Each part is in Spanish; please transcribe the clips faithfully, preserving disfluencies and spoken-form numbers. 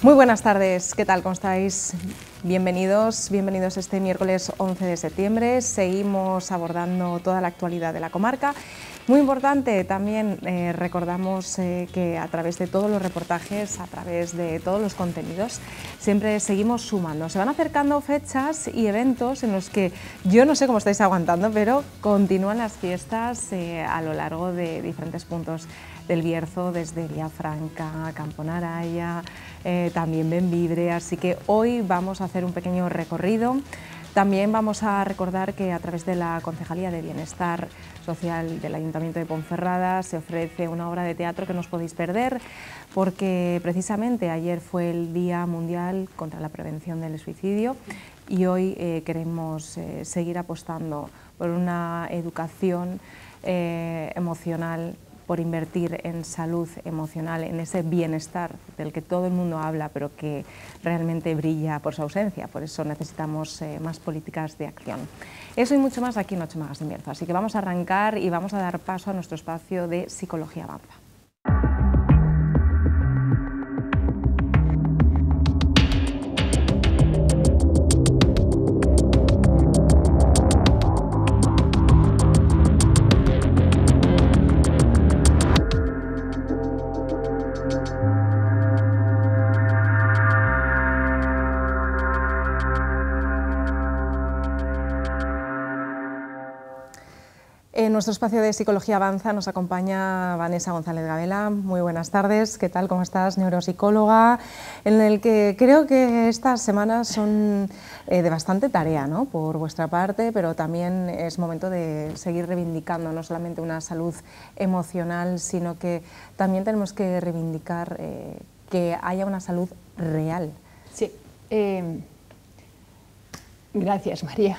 Muy buenas tardes, ¿qué tal? ¿Cómo estáis? Bienvenidos, bienvenidos este miércoles once de septiembre. Seguimos abordando toda la actualidad de la comarca. Muy importante también, eh, recordamos eh, que a través de todos los reportajes, a través de todos los contenidos, siempre seguimos sumando. Se van acercando fechas y eventos en los que yo no sé cómo estáis aguantando, pero continúan las fiestas eh, a lo largo de diferentes puntos del Bierzo, desde Villafranca, Camponaraya, eh, también Bembibre, así que hoy vamos a hacer un pequeño recorrido. También vamos a recordar que a través de la Concejalía de Bienestar Social del Ayuntamiento de Ponferrada se ofrece una obra de teatro que no os podéis perder, porque precisamente ayer fue el Día Mundial contra la Prevención del Suicidio y hoy eh, queremos eh, seguir apostando por una educación eh, emocional, por invertir en salud emocional, en ese bienestar del que todo el mundo habla, pero que realmente brilla por su ausencia. Por eso necesitamos eh, más políticas de acción. Eso y mucho más aquí en Ocho Magazine Bierzo. Así que vamos a arrancar y vamos a dar paso a nuestro espacio de Psicología Avanza. En nuestro espacio de Psicología Avanza nos acompaña Vanessa González Gabela. Muy buenas tardes, ¿qué tal? ¿Cómo estás? Neuropsicóloga, en el que creo que estas semanas son eh, de bastante tarea, ¿no?, por vuestra parte, pero también es momento de seguir reivindicando no solamente una salud emocional, sino que también tenemos que reivindicar eh, que haya una salud real. Sí, eh, gracias, María.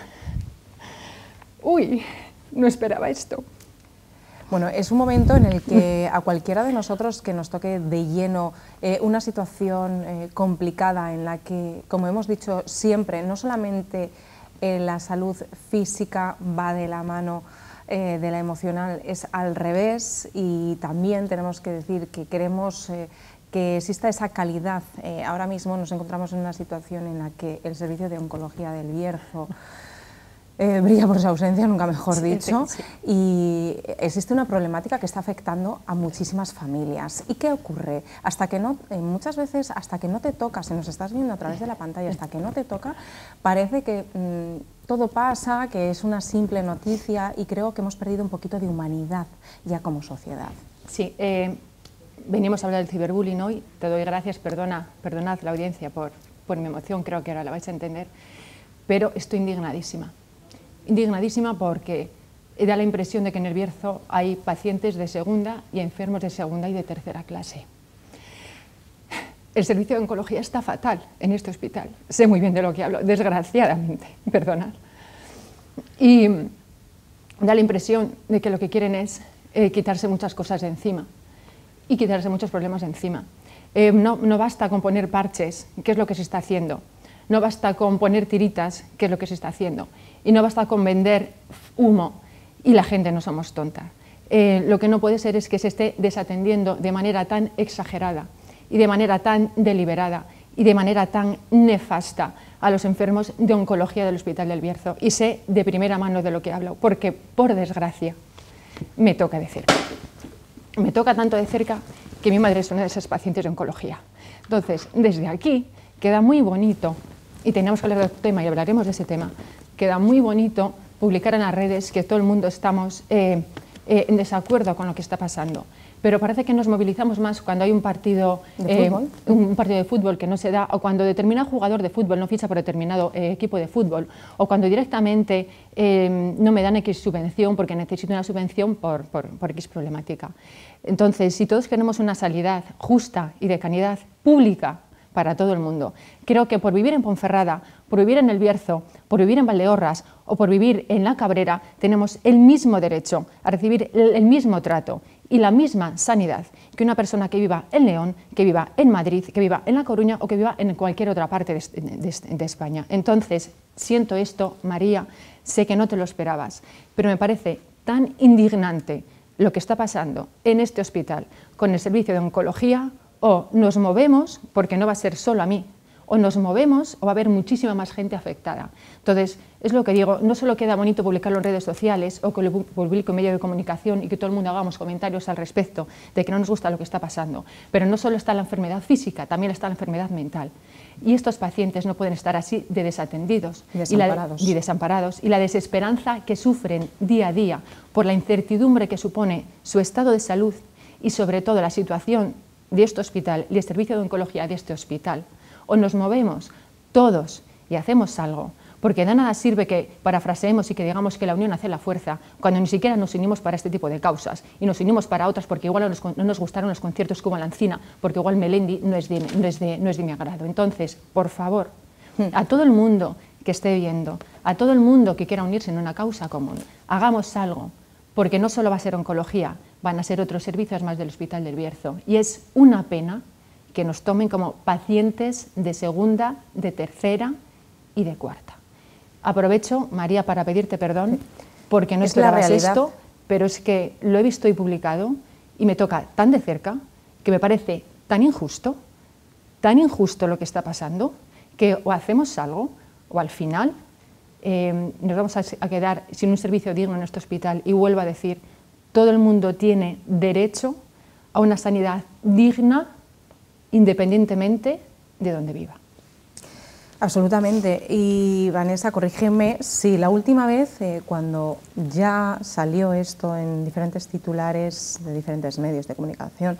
Uy, no esperaba esto. Bueno, es un momento en el que a cualquiera de nosotros que nos toque de lleno eh, una situación eh, complicada en la que, como hemos dicho siempre, no solamente eh, la salud física va de la mano eh, de la emocional, es al revés, y también tenemos que decir que queremos eh, que exista esa calidad. Eh, ahora mismo nos encontramos en una situación en la que el Servicio de Oncología del Bierzo Eh, brilla por su ausencia, nunca mejor sí, dicho, sí, sí. Y existe una problemática que está afectando a muchísimas familias. ¿Y qué ocurre? Hasta que no, eh, muchas veces, hasta que no te toca, si nos estás viendo a través de la pantalla, hasta que no te toca, parece que mmm, todo pasa, que es una simple noticia, y creo que hemos perdido un poquito de humanidad ya como sociedad. Sí, eh, venimos a hablar del ciberbullying hoy. Te doy gracias, perdona, perdonad la audiencia por, por mi emoción, creo que ahora la vais a entender, pero estoy indignadísima. Indignadísima porque da la impresión de que en el Bierzo hay pacientes de segunda y enfermos de segunda y de tercera clase. El servicio de oncología está fatal en este hospital, sé muy bien de lo que hablo, desgraciadamente, perdonad. Y da la impresión de que lo que quieren es eh, quitarse muchas cosas de encima y quitarse muchos problemas de encima. Eh, no, no basta con poner parches, que es lo que se está haciendo. No basta con poner tiritas, que es lo que se está haciendo, y no basta con vender humo, y la gente no somos tonta. Eh, lo que no puede ser es que se esté desatendiendo de manera tan exagerada y de manera tan deliberada y de manera tan nefasta a los enfermos de oncología del Hospital del Bierzo. Y sé de primera mano de lo que hablo, porque, por desgracia, me toca de cerca. Me toca tanto de cerca que mi madre es una de esas pacientes de oncología. Entonces, desde aquí, queda muy bonito, y tenemos que hablar del tema y hablaremos de ese tema, queda muy bonito publicar en las redes que todo el mundo estamos eh, eh, en desacuerdo con lo que está pasando. Pero parece que nos movilizamos más cuando hay un partido ¿De eh, fútbol? un partido de fútbol que no se da, o cuando determinado jugador de fútbol no ficha por determinado eh, equipo de fútbol, o cuando directamente eh, no me dan X subvención porque necesito una subvención por, por, por X problemática. Entonces, si todos queremos una sanidad justa y de calidad pública para todo el mundo, creo que por vivir en Ponferrada, por vivir en el Bierzo, por vivir en Valdeorras o por vivir en La Cabrera, tenemos el mismo derecho a recibir el, el mismo trato y la misma sanidad que una persona que viva en León, que viva en Madrid, que viva en La Coruña o que viva en cualquier otra parte de, de, de España. Entonces, siento esto, María, sé que no te lo esperabas, pero me parece tan indignante lo que está pasando en este hospital con el servicio de oncología o nos movemos, porque no va a ser solo a mí, o nos movemos o va a haber muchísima más gente afectada. Entonces, es lo que digo, no solo queda bonito publicarlo en redes sociales o que lo publique en medio de comunicación y que todo el mundo hagamos comentarios al respecto de que no nos gusta lo que está pasando, pero no solo está la enfermedad física, también está la enfermedad mental. Y estos pacientes no pueden estar así de desatendidos y desamparados. Y, la, y desamparados. Y la desesperanza que sufren día a día por la incertidumbre que supone su estado de salud y sobre todo la situación de este hospital y el servicio de oncología de este hospital. O nos movemos todos y hacemos algo, porque de nada sirve que parafraseemos y que digamos que la unión hace la fuerza, cuando ni siquiera nos unimos para este tipo de causas, y nos unimos para otras porque igual no nos, no nos gustaron los conciertos como la Encina, porque igual Melendi no es, de, no, es de, no es de mi agrado. Entonces, por favor, a todo el mundo que esté viendo, a todo el mundo que quiera unirse en una causa común, hagamos algo, porque no solo va a ser oncología, van a ser otros servicios más del Hospital del Bierzo, y es una pena que nos tomen como pacientes de segunda, de tercera y de cuarta. Aprovecho, María, para pedirte perdón, porque no esperabas esto, pero es que lo he visto y publicado y me toca tan de cerca, que me parece tan injusto, tan injusto lo que está pasando, que o hacemos algo, o al final eh, nos vamos a, a quedar sin un servicio digno en nuestro hospital. Y vuelvo a decir, todo el mundo tiene derecho a una sanidad digna, independientemente de donde viva. Absolutamente. Y Vanessa, corrígeme, si la última vez, eh, cuando ya salió esto en diferentes titulares de diferentes medios de comunicación,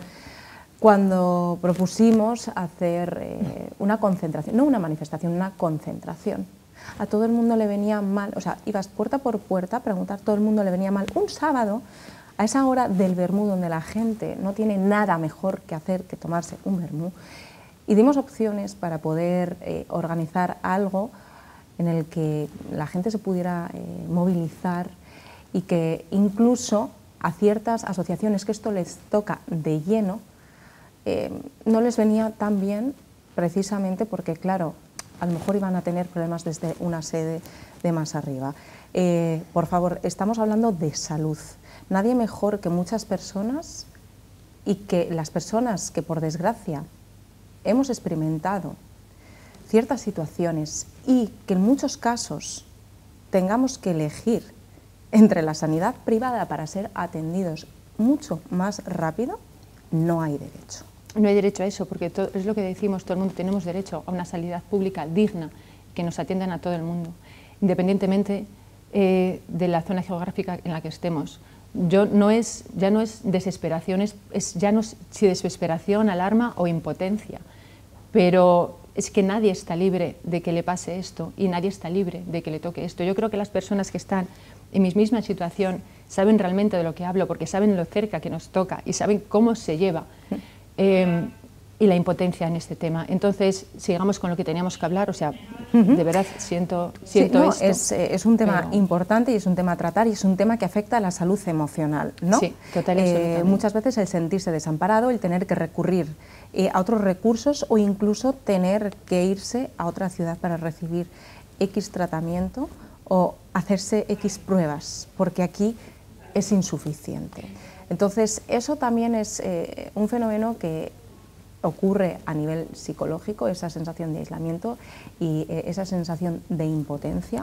cuando propusimos hacer eh, una concentración, no una manifestación, una concentración, a todo el mundo le venía mal, o sea, ibas puerta por puerta a preguntar, todo el mundo le venía mal un sábado, a esa hora del vermú, donde la gente no tiene nada mejor que hacer que tomarse un vermú, y dimos opciones para poder eh, organizar algo en el que la gente se pudiera eh, movilizar y que incluso a ciertas asociaciones que esto les toca de lleno, eh, no les venía tan bien, precisamente porque, claro, a lo mejor iban a tener problemas desde una sede de más arriba. Eh, por favor, estamos hablando de salud. Nadie mejor que muchas personas, y que las personas que por desgracia hemos experimentado ciertas situaciones y que en muchos casos tengamos que elegir entre la sanidad privada para ser atendidos mucho más rápido, no hay derecho. No hay derecho a eso, porque todo, es lo que decimos, todo el mundo tenemos derecho a una sanidad pública digna, que nos atiendan a todo el mundo, independientemente eh, de la zona geográfica en la que estemos. Yo, no es, ya no es desesperación, es, es ya no es si desesperación, alarma o impotencia, pero es que nadie está libre de que le pase esto y nadie está libre de que le toque esto. Yo creo que las personas que están en mi misma situación saben realmente de lo que hablo, porque saben lo cerca que nos toca y saben cómo se lleva eh, y la impotencia en este tema. Entonces, sigamos con lo que teníamos que hablar, o sea, uh-huh. de verdad siento, siento sí, no, esto. Es, es un tema pero... importante y es un tema a tratar y es un tema que afecta a la salud emocional, ¿no? Sí, total y absolutamente. Eh, muchas veces el sentirse desamparado, el tener que recurrir eh, a otros recursos o incluso tener que irse a otra ciudad para recibir X tratamiento o hacerse X pruebas, porque aquí es insuficiente. Entonces, eso también es eh, un fenómeno que ocurre a nivel psicológico, esa sensación de aislamiento y eh, esa sensación de impotencia.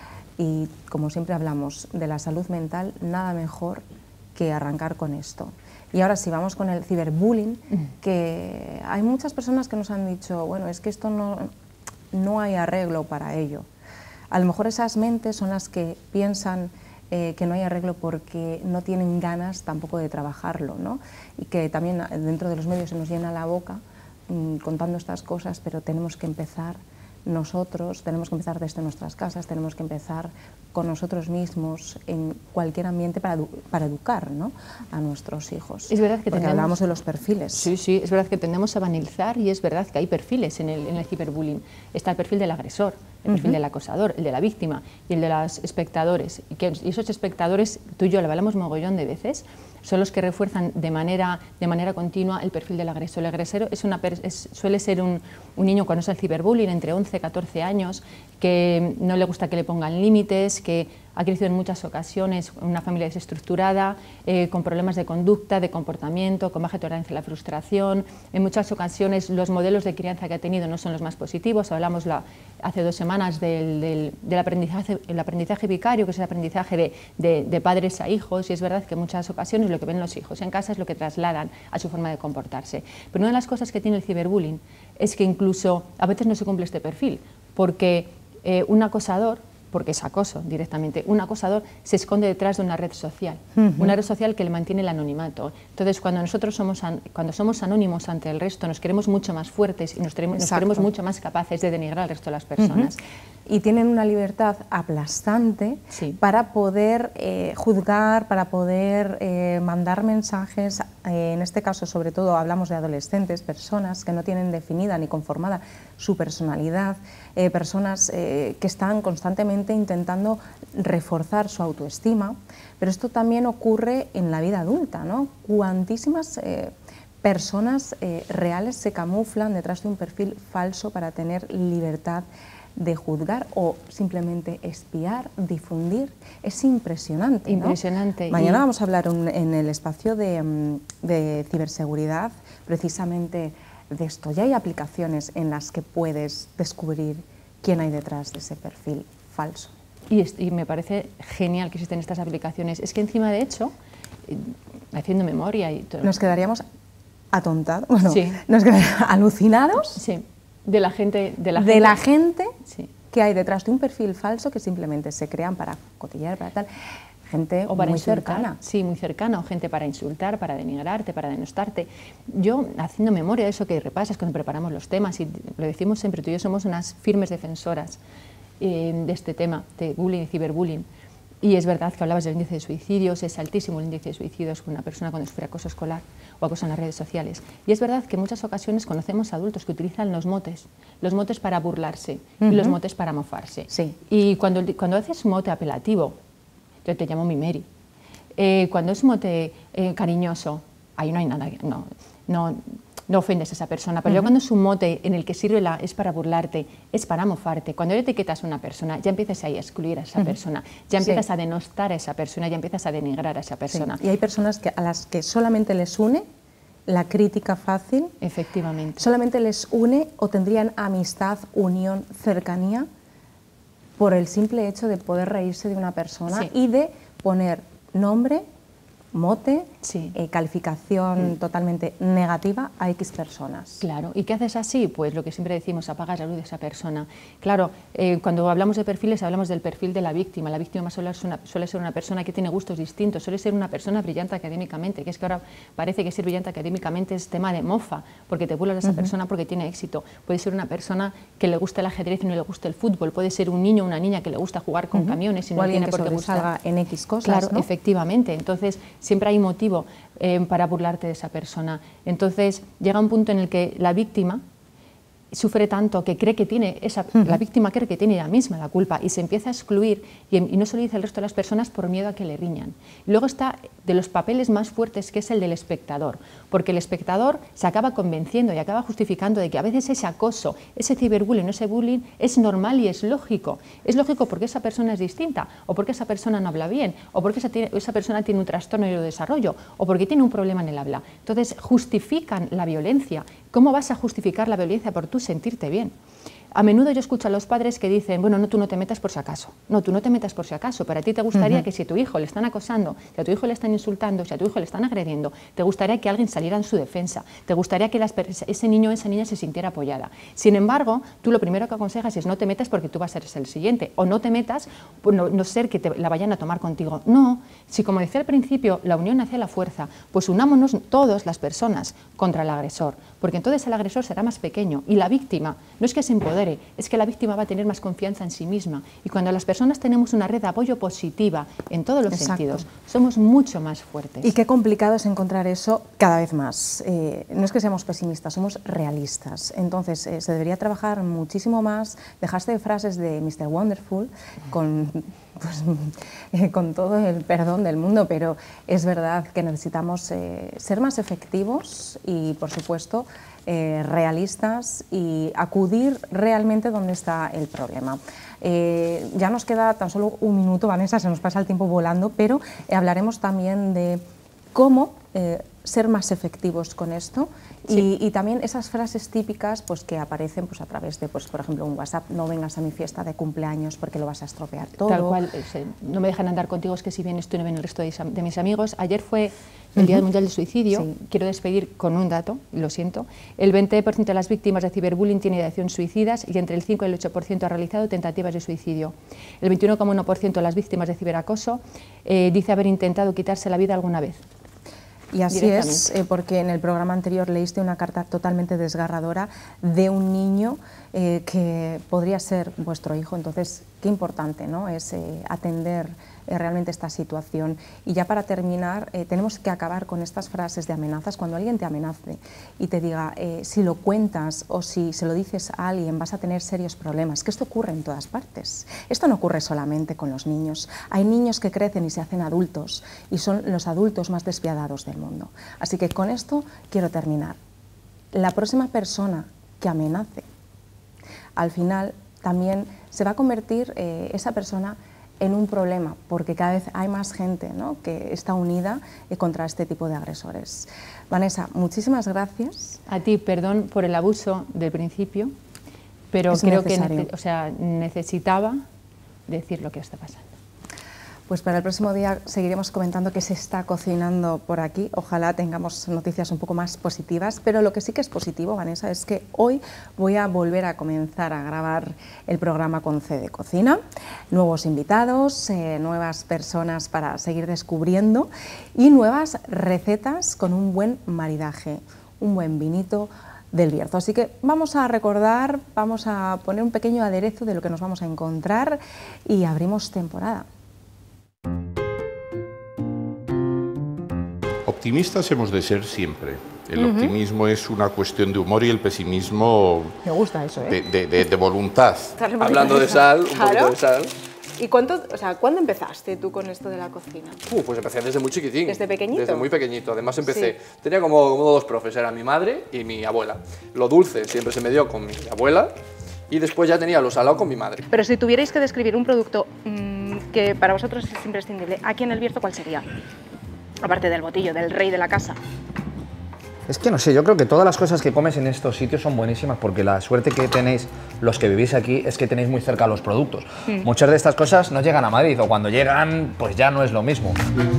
Y como siempre hablamos de la salud mental, nada mejor que arrancar con esto. Y ahora si vamos con el ciberbullying, que hay muchas personas que nos han dicho, bueno, es que esto no, no hay arreglo para ello. A lo mejor esas mentes son las que piensan eh, que no hay arreglo porque no tienen ganas tampoco de trabajarlo, ¿no? Y que también dentro de los medios se nos llena la boca mmm, contando estas cosas, pero tenemos que empezar nosotros, tenemos que empezar desde nuestras casas, tenemos que empezar con nosotros mismos en cualquier ambiente para, edu para educar, ¿no?, a nuestros hijos. Es verdad que porque tendemos, hablamos de los perfiles. Sí, sí, es verdad que tendemos a banalizar y es verdad que hay perfiles en el, en el ciberbullying. Está el perfil del agresor, el perfil uh-huh. del acosador, el de la víctima y el de los espectadores. Y, que, y esos espectadores, tú y yo lo hablamos mogollón de veces, son los que refuerzan de manera, de manera continua el perfil del agresor. El agresor es una, es, suele ser un, un niño cuando es el ciberbullying, entre once y catorce años, que no le gusta que le pongan límites, que ha crecido en muchas ocasiones en una familia desestructurada, eh, con problemas de conducta, de comportamiento, con baja tolerancia a la frustración. En muchas ocasiones los modelos de crianza que ha tenido no son los más positivos. Hablamos la, hace dos semanas del, del, del aprendizaje, el aprendizaje vicario, que es el aprendizaje de, de, de padres a hijos, y es verdad que en muchas ocasiones lo que ven los hijos en casa es lo que trasladan a su forma de comportarse. Pero una de las cosas que tiene el ciberbullying es que incluso a veces no se cumple este perfil, porque eh, un acosador, porque es acoso directamente, un acosador se esconde detrás de una red social, uh-huh. una red social que le mantiene el anonimato. Entonces, cuando nosotros somos, an, cuando somos anónimos ante el resto, nos queremos mucho más fuertes y nos queremos, nos queremos mucho más capaces de denigrar al resto de las personas. Uh-huh. Y tienen una libertad aplastante sí. para poder eh, juzgar, para poder eh, mandar mensajes, eh, en este caso sobre todo hablamos de adolescentes, personas que no tienen definida ni conformada su personalidad, eh, personas eh, que están constantemente intentando reforzar su autoestima, pero esto también ocurre en la vida adulta, ¿no? Cuantísimas eh, personas eh, reales se camuflan detrás de un perfil falso para tener libertad de juzgar o simplemente espiar, difundir. Es impresionante, ¿no? Impresionante. Mañana y... vamos a hablar un, en el espacio de, de ciberseguridad precisamente de esto. Ya hay aplicaciones en las que puedes descubrir quién hay detrás de ese perfil falso. Y, es, y me parece genial que existen estas aplicaciones. Es que encima, de hecho, eh, haciendo memoria y todo... Nos quedaríamos atontados, bueno, sí. nos quedaríamos alucinados. Sí. De la gente, de la de gente, la gente sí. que hay detrás de un perfil falso que simplemente se crean para cotillear, para tal, gente o para muy insultar, cercana. Sí, muy cercana, o gente para insultar, para denigrarte, para denostarte. Yo, haciendo memoria de eso que repasas cuando preparamos los temas, y lo decimos siempre, tú y yo somos unas firmes defensoras eh, de este tema, de bullying y ciberbullying. Y es verdad que hablabas del índice de suicidios, es altísimo el índice de suicidios con una persona cuando sufre acoso escolar o acoso en las redes sociales. Y es verdad que en muchas ocasiones conocemos adultos que utilizan los motes, los motes para burlarse uh-huh. y los motes para mofarse. Sí. Y cuando, cuando haces un mote apelativo, yo te llamo mi Mary, eh, cuando es un mote eh, cariñoso, ahí no hay nada, no, no, no ofendes a esa persona, pero uh-huh. ya cuando es un mote en el que sirve la, es para burlarte, es para mofarte, cuando ya etiquetas a una persona, ya empiezas ahí a excluir a esa uh-huh. persona, ya empiezas sí. a denostar a esa persona, ya empiezas a denigrar a esa persona. Sí. Y hay personas que, a las que solamente les une la crítica fácil, efectivamente, solamente les une o tendrían amistad, unión, cercanía, por el simple hecho de poder reírse de una persona sí. y de poner nombre, mote, sí. eh, calificación mm. totalmente negativa a X personas. Claro, ¿y qué haces así? Pues lo que siempre decimos, apagas la luz de esa persona. Claro, eh, cuando hablamos de perfiles hablamos del perfil de la víctima. La víctima suele ser, una, suele ser una persona que tiene gustos distintos, suele ser una persona brillante académicamente, que es que ahora parece que ser brillante académicamente es tema de mofa, porque te burlas de esa uh-huh. persona porque tiene éxito. Puede ser una persona que le gusta el ajedrez y no le gusta el fútbol, puede ser un niño o una niña que le gusta jugar con uh-huh. camiones y no tiene por qué gustar en X cosas, claro, ¿no? Efectivamente, entonces siempre hay motivo eh, para burlarte de esa persona. Entonces llega un punto en el que la víctima sufre tanto que cree que tiene, esa, uh-huh. la víctima cree que tiene ella misma la culpa y se empieza a excluir y, y no se lo dice al resto de las personas por miedo a que le riñan. Y luego está de los papeles más fuertes, que es el del espectador, porque el espectador se acaba convenciendo y acaba justificando de que a veces ese acoso, ese ciberbullying, ese bullying es normal y es lógico. Es lógico porque esa persona es distinta, o porque esa persona no habla bien, o porque esa, esa persona tiene un trastorno de desarrollo, o porque tiene un problema en el habla. Entonces justifican la violencia. ¿Cómo vas a justificar la violencia por tú sentirte bien? A menudo yo escucho a los padres que dicen, bueno, no, tú no te metas por si acaso. No, tú no te metas por si acaso. Para ti te gustaría uh-huh. que si a tu hijo le están acosando, si a tu hijo le están insultando, si a tu hijo le están agrediendo, te gustaría que alguien saliera en su defensa, te gustaría que las, ese niño o esa niña se sintiera apoyada. Sin embargo, tú lo primero que aconsejas es no te metas porque tú vas a ser el siguiente, o no te metas por no, no ser que te la vayan a tomar contigo. No, si como decía al principio, la unión hace la fuerza, pues unámonos todas las personas contra el agresor, porque entonces el agresor será más pequeño y la víctima no es que se empodere, es que la víctima va a tener más confianza en sí misma, y cuando las personas tenemos una red de apoyo positiva en todos los Exacto. sentidos, somos mucho más fuertes. Y qué complicado es encontrar eso cada vez más. Eh, no es que seamos pesimistas, somos realistas. Entonces eh, se debería trabajar muchísimo más, dejarse de frases de mister Wonderful con, pues, eh, con todo el perdón del mundo, pero es verdad que necesitamos eh, ser más efectivos y, por supuesto, eh, realistas y acudir realmente donde está el problema. Eh, ya nos queda tan solo un minuto, Vanessa, se nos pasa el tiempo volando, pero eh, hablaremos también de cómo eh, ser más efectivos con esto. Sí. Y, y también esas frases típicas pues, que aparecen pues, a través de, pues, por ejemplo, un WhatsApp: no vengas a mi fiesta de cumpleaños porque lo vas a estropear todo. Tal cual, no me dejan andar contigo, es que si vienes tú no ven el resto de, de mis amigos. Ayer fue el Día uh-huh. Mundial del Suicidio. Sí. Quiero despedir con un dato, lo siento. El veinte por ciento de las víctimas de ciberbullying tiene ideación suicidas y entre el cinco y el ocho por ciento ha realizado tentativas de suicidio. El veintiuno coma uno por ciento de las víctimas de ciberacoso eh, dice haber intentado quitarse la vida alguna vez. Y así es, eh, porque en el programa anterior leíste una carta totalmente desgarradora de un niño eh, que podría ser vuestro hijo. Entonces, qué importante, ¿no?, es eh, atender eh, realmente esta situación. Y ya para terminar, eh, tenemos que acabar con estas frases de amenazas. Cuando alguien te amenace y te diga, eh, si lo cuentas o si se lo dices a alguien vas a tener serios problemas, que esto ocurre en todas partes. Esto no ocurre solamente con los niños. Hay niños que crecen y se hacen adultos y son los adultos más despiadados del mundo. Así que con esto quiero terminar. La próxima persona que amenace, al final también se va a convertir eh, esa persona en un problema, porque cada vez hay más gente, ¿no?, que está unida eh, contra este tipo de agresores. Vanessa, muchísimas gracias. A ti, perdón por el abuso del principio, pero es creo necesario. que o sea, necesitaba decir lo que está pasando. Pues para el próximo día seguiremos comentando qué se está cocinando por aquí. Ojalá tengamos noticias un poco más positivas, pero lo que sí que es positivo, Vanessa, es que hoy voy a volver a comenzar a grabar el programa con C de Cocina. Nuevos invitados, eh, nuevas personas para seguir descubriendo y nuevas recetas con un buen maridaje, un buen vinito del Bierzo. Así que vamos a recordar, vamos a poner un pequeño aderezo de lo que nos vamos a encontrar y abrimos temporada. Optimistas hemos de ser siempre. El uh-huh. optimismo es una cuestión de humor y el pesimismo me gusta eso, ¿eh? de, de, de, de voluntad. Hablando de sal, un claro. poquito de sal. ¿Y cuánto, o sea, cuándo empezaste tú con esto de la cocina? Uh, pues empecé desde muy chiquitín. ¿Desde pequeñito? Desde muy pequeñito. Además empecé, sí. tenía como, como dos profes, era mi madre y mi abuela. Lo dulce siempre se me dio con mi abuela y después ya tenía lo salado con mi madre. Pero si tuvierais que describir un producto mmm, que para vosotros es imprescindible, aquí en el Bierzo, ¿cuál sería? Aparte del botillo, del rey de la casa. Es que no sé, yo creo que todas las cosas que comes en estos sitios son buenísimas porque la suerte que tenéis los que vivís aquí es que tenéis muy cerca los productos. Mm. Muchas de estas cosas no llegan a Madrid o cuando llegan pues ya no es lo mismo.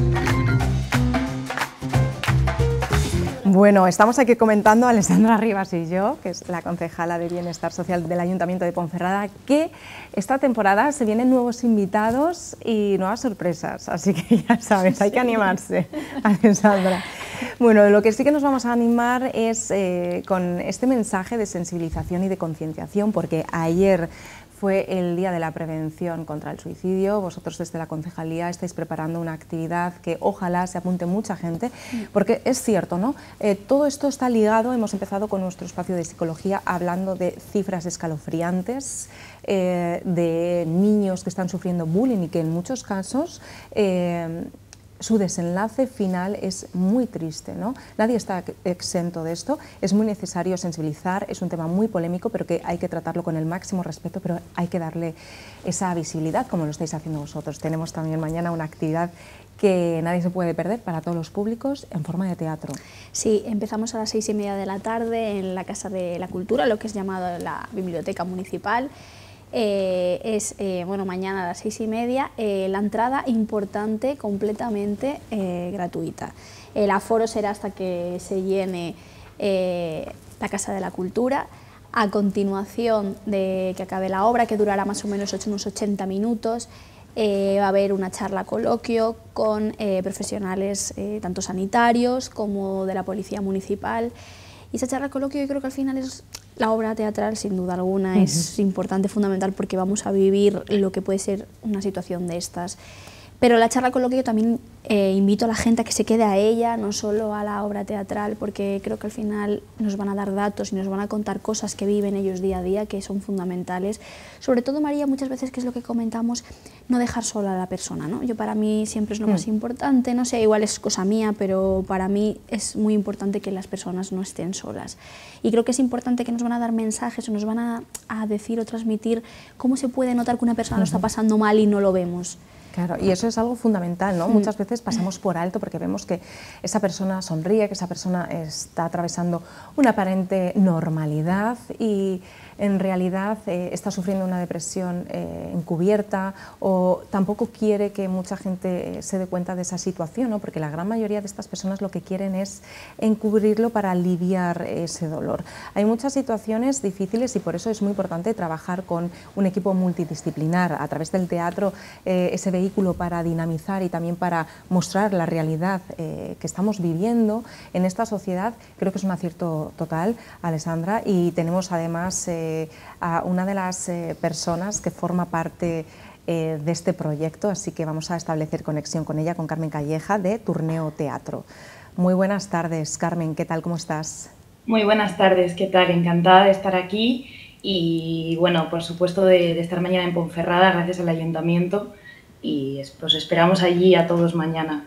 Bueno, estamos aquí comentando Alessandra Rivas y yo, que es la concejala de Bienestar Social del Ayuntamiento de Ponferrada, que esta temporada se vienen nuevos invitados y nuevas sorpresas, así que ya sabes, hay que animarse, Alessandra. Bueno, lo que sí que nos vamos a animar es eh, con este mensaje de sensibilización y de concienciación, porque ayer fue el Día de la Prevención contra el Suicidio. Vosotros desde la Concejalía estáis preparando una actividad que ojalá se apunte mucha gente, porque es cierto, ¿no? Eh, todo esto está ligado, hemos empezado con nuestro espacio de psicología hablando de cifras escalofriantes, eh, de niños que están sufriendo bullying y que en muchos casos eh, su desenlace final es muy triste, ¿no? Nadie está exento de esto, es muy necesario sensibilizar, es un tema muy polémico, pero que hay que tratarlo con el máximo respeto, pero hay que darle esa visibilidad como lo estáis haciendo vosotros. Tenemos también mañana una actividad que nadie se puede perder para todos los públicos en forma de teatro. Sí, empezamos a las seis y media de la tarde en la Casa de la Cultura, lo que es llamado la Biblioteca Municipal. Eh, es eh, bueno, mañana a las seis y media, eh, la entrada importante, completamente eh, gratuita. El aforo será hasta que se llene eh, la Casa de la Cultura. A continuación de que acabe la obra, que durará más o menos unos ochenta minutos, eh, va a haber una charla coloquio con eh, profesionales eh, tanto sanitarios como de la Policía Municipal. Y esa charla coloquio yo creo que al final es la obra teatral, sin duda alguna, uh-huh. es importante, fundamental, porque vamos a vivir lo que puede ser una situación de estas. Pero la charla coloquio también Eh, invito a la gente a que se quede a ella, no solo a la obra teatral, porque creo que al final nos van a dar datos y nos van a contar cosas que viven ellos día a día, que son fundamentales. Sobre todo, María, muchas veces, que es lo que comentamos, no dejar sola a la persona, ¿no? Yo, para mí, siempre es lo mm. más importante, no sé, igual es cosa mía, pero para mí es muy importante que las personas no estén solas. Y creo que es importante que nos van a dar mensajes o nos van a, a decir o transmitir cómo se puede notar que una persona uh-huh. lo está pasando mal y no lo vemos. Claro, y eso es algo fundamental, ¿no? Mm. Muchas veces pasamos por alto porque vemos que esa persona sonríe, que esa persona está atravesando una aparente normalidad y en realidad eh, está sufriendo una depresión eh, encubierta, o tampoco quiere que mucha gente eh, se dé cuenta de esa situación, ¿no? Porque la gran mayoría de estas personas lo que quieren es encubrirlo para aliviar ese dolor. Hay muchas situaciones difíciles y por eso es muy importante trabajar con un equipo multidisciplinar a través del teatro, eh, ese vehículo para dinamizar y también para mostrar la realidad eh, que estamos viviendo en esta sociedad. Creo que es un acierto total, Alessandra, y tenemos además eh, a una de las eh, personas que forma parte eh, de este proyecto, así que vamos a establecer conexión con ella, con Carmen Calleja, de Turneo Teatro. Muy buenas tardes, Carmen, ¿qué tal? ¿Cómo estás? Muy buenas tardes, ¿qué tal? Encantada de estar aquí y, bueno, por supuesto de, de estar mañana en Ponferrada, gracias al Ayuntamiento, y pues esperamos allí a todos mañana.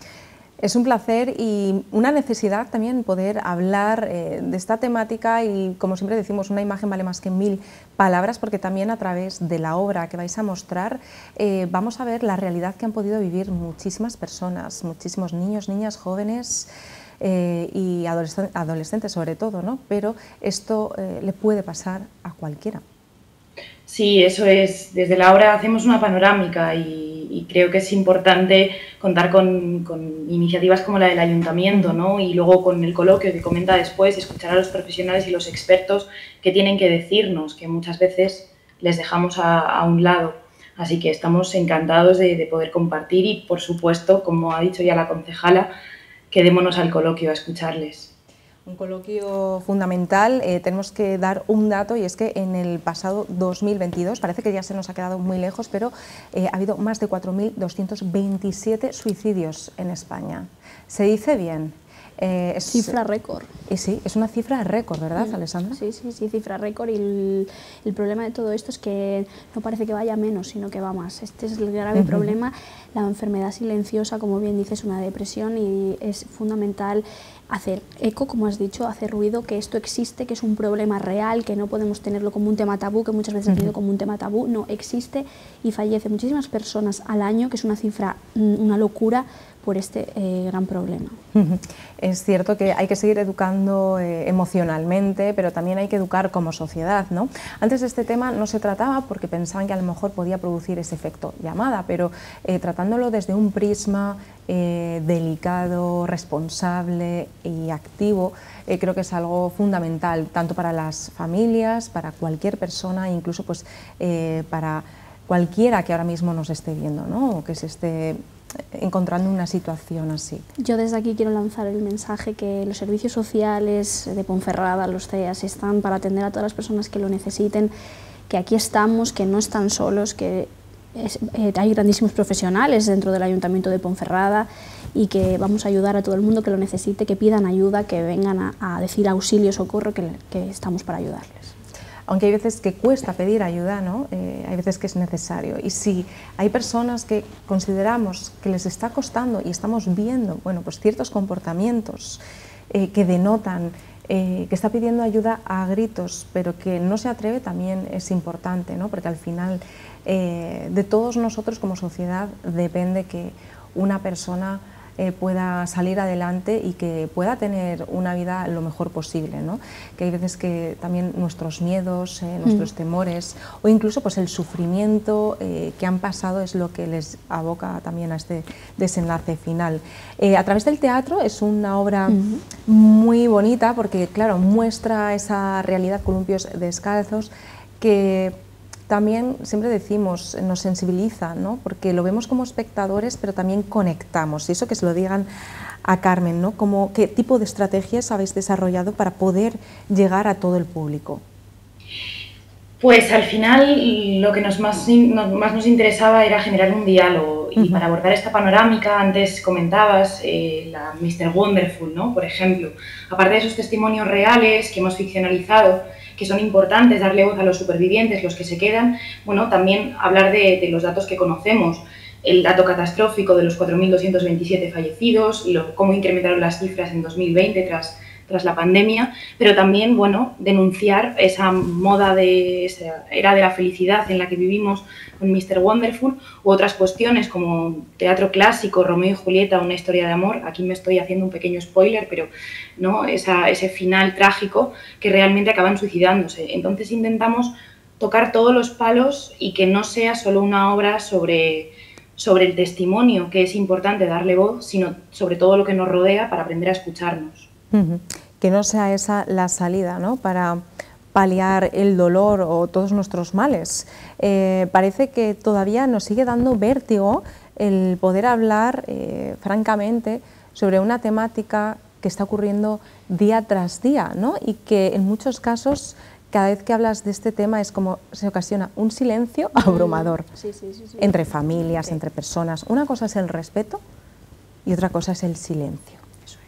Es un placer y una necesidad también poder hablar eh, de esta temática y, como siempre decimos, una imagen vale más que mil palabras, porque también a través de la obra que vais a mostrar eh, vamos a ver la realidad que han podido vivir muchísimas personas, muchísimos niños, niñas, jóvenes eh, y adolescentes, adolescentes sobre todo, ¿no? Pero esto eh, le puede pasar a cualquiera. Sí, eso es. Desde la obra hacemos una panorámica y, y creo que es importante contar con, con iniciativas como la del Ayuntamiento, ¿no? Y luego con el coloquio que comenta después, escuchar a los profesionales y los expertos que tienen que decirnos, que muchas veces les dejamos a, a un lado. Así que estamos encantados de, de poder compartir y, por supuesto, como ha dicho ya la concejala, quedémonos al coloquio a escucharles. Un coloquio fundamental. Eh, tenemos que dar un dato, y es que en el pasado dos mil veintidós, parece que ya se nos ha quedado muy lejos, pero eh, ha habido más de cuatro mil doscientos veintisiete suicidios en España. Se dice bien. Eh, es, cifra récord. Y sí, es una cifra récord, ¿verdad, mm. Alessandra? Sí, sí, sí, cifra récord, y el, el problema de todo esto es que no parece que vaya menos, sino que va más. Este es el grave uh-huh. problema. La enfermedad silenciosa, como bien dices, una depresión, y es fundamental hacer eco, como has dicho, hacer ruido, que esto existe, que es un problema real, que no podemos tenerlo como un tema tabú, que muchas veces uh-huh. ha tenido como un tema tabú. No, existe y fallece muchísimas personas al año, que es una cifra, una locura, por este eh, gran problema. Es cierto que hay que seguir educando eh, emocionalmente, pero también hay que educar como sociedad, ¿no? Antes de este tema no se trataba porque pensaban que a lo mejor podía producir ese efecto llamada, pero eh, tratándolo desde un prisma eh, delicado, responsable y activo, eh, creo que es algo fundamental, tanto para las familias, para cualquier persona, incluso pues, eh, para cualquiera que ahora mismo nos esté viendo, ¿no? O que se esté encontrando una situación así. Yo desde aquí quiero lanzar el mensaje que los servicios sociales de Ponferrada, los C E A S, están para atender a todas las personas que lo necesiten, que aquí estamos, que no están solos, que es, eh, hay grandísimos profesionales dentro del Ayuntamiento de Ponferrada y que vamos a ayudar a todo el mundo que lo necesite, que pidan ayuda, que vengan a, a decir auxilio, socorro, que, que estamos para ayudarles. Aunque hay veces que cuesta pedir ayuda, ¿no? Eh, hay veces que es necesario. Y si hay personas que consideramos que les está costando y estamos viendo, bueno, pues ciertos comportamientos eh, que denotan eh, que está pidiendo ayuda a gritos, pero que no se atreve, también es importante, ¿no? Porque al final eh, de todos nosotros como sociedad depende que una persona Eh, pueda salir adelante y que pueda tener una vida lo mejor posible, ¿no? Que hay veces que también nuestros miedos, eh, nuestros mm. temores o incluso pues el sufrimiento eh, que han pasado es lo que les aboca también a este desenlace final. Eh, a través del teatro es una obra mm. muy bonita porque, claro, muestra esa realidad, columpios descalzos, que también siempre decimos, nos sensibiliza, ¿no? Porque lo vemos como espectadores, pero también conectamos. Y eso que se lo digan a Carmen, ¿no? Como, ¿qué tipo de estrategias habéis desarrollado para poder llegar a todo el público? Pues al final lo que nos más, nos, más nos interesaba era generar un diálogo y uh-huh. para abordar esta panorámica, antes comentabas eh, la mister Wonderful, ¿no? Por ejemplo, aparte de esos testimonios reales que hemos ficcionalizado, que son importantes, darle voz a los supervivientes, los que se quedan, bueno, también hablar de, de los datos que conocemos, el dato catastrófico de los cuatro mil doscientos veintisiete fallecidos, lo, cómo incrementaron las cifras en dos mil veinte tras... tras la pandemia, pero también, bueno, denunciar esa moda de esa era de la felicidad en la que vivimos con mister Wonderful, u otras cuestiones como teatro clásico, Romeo y Julieta, una historia de amor. Aquí me estoy haciendo un pequeño spoiler, pero no esa, ese final trágico que realmente acaban suicidándose. Entonces intentamos tocar todos los palos y que no sea solo una obra sobre, sobre el testimonio, que es importante darle voz, sino sobre todo lo que nos rodea para aprender a escucharnos. Uh-huh. Que no sea esa la salida, ¿no?, para paliar el dolor o todos nuestros males. Eh, parece que todavía nos sigue dando vértigo el poder hablar eh, francamente sobre una temática que está ocurriendo día tras día, ¿no?, y que en muchos casos cada vez que hablas de este tema es como se ocasiona un silencio abrumador sí, sí, sí, sí. entre familias, sí. entre personas. Una cosa es el respeto y otra cosa es el silencio.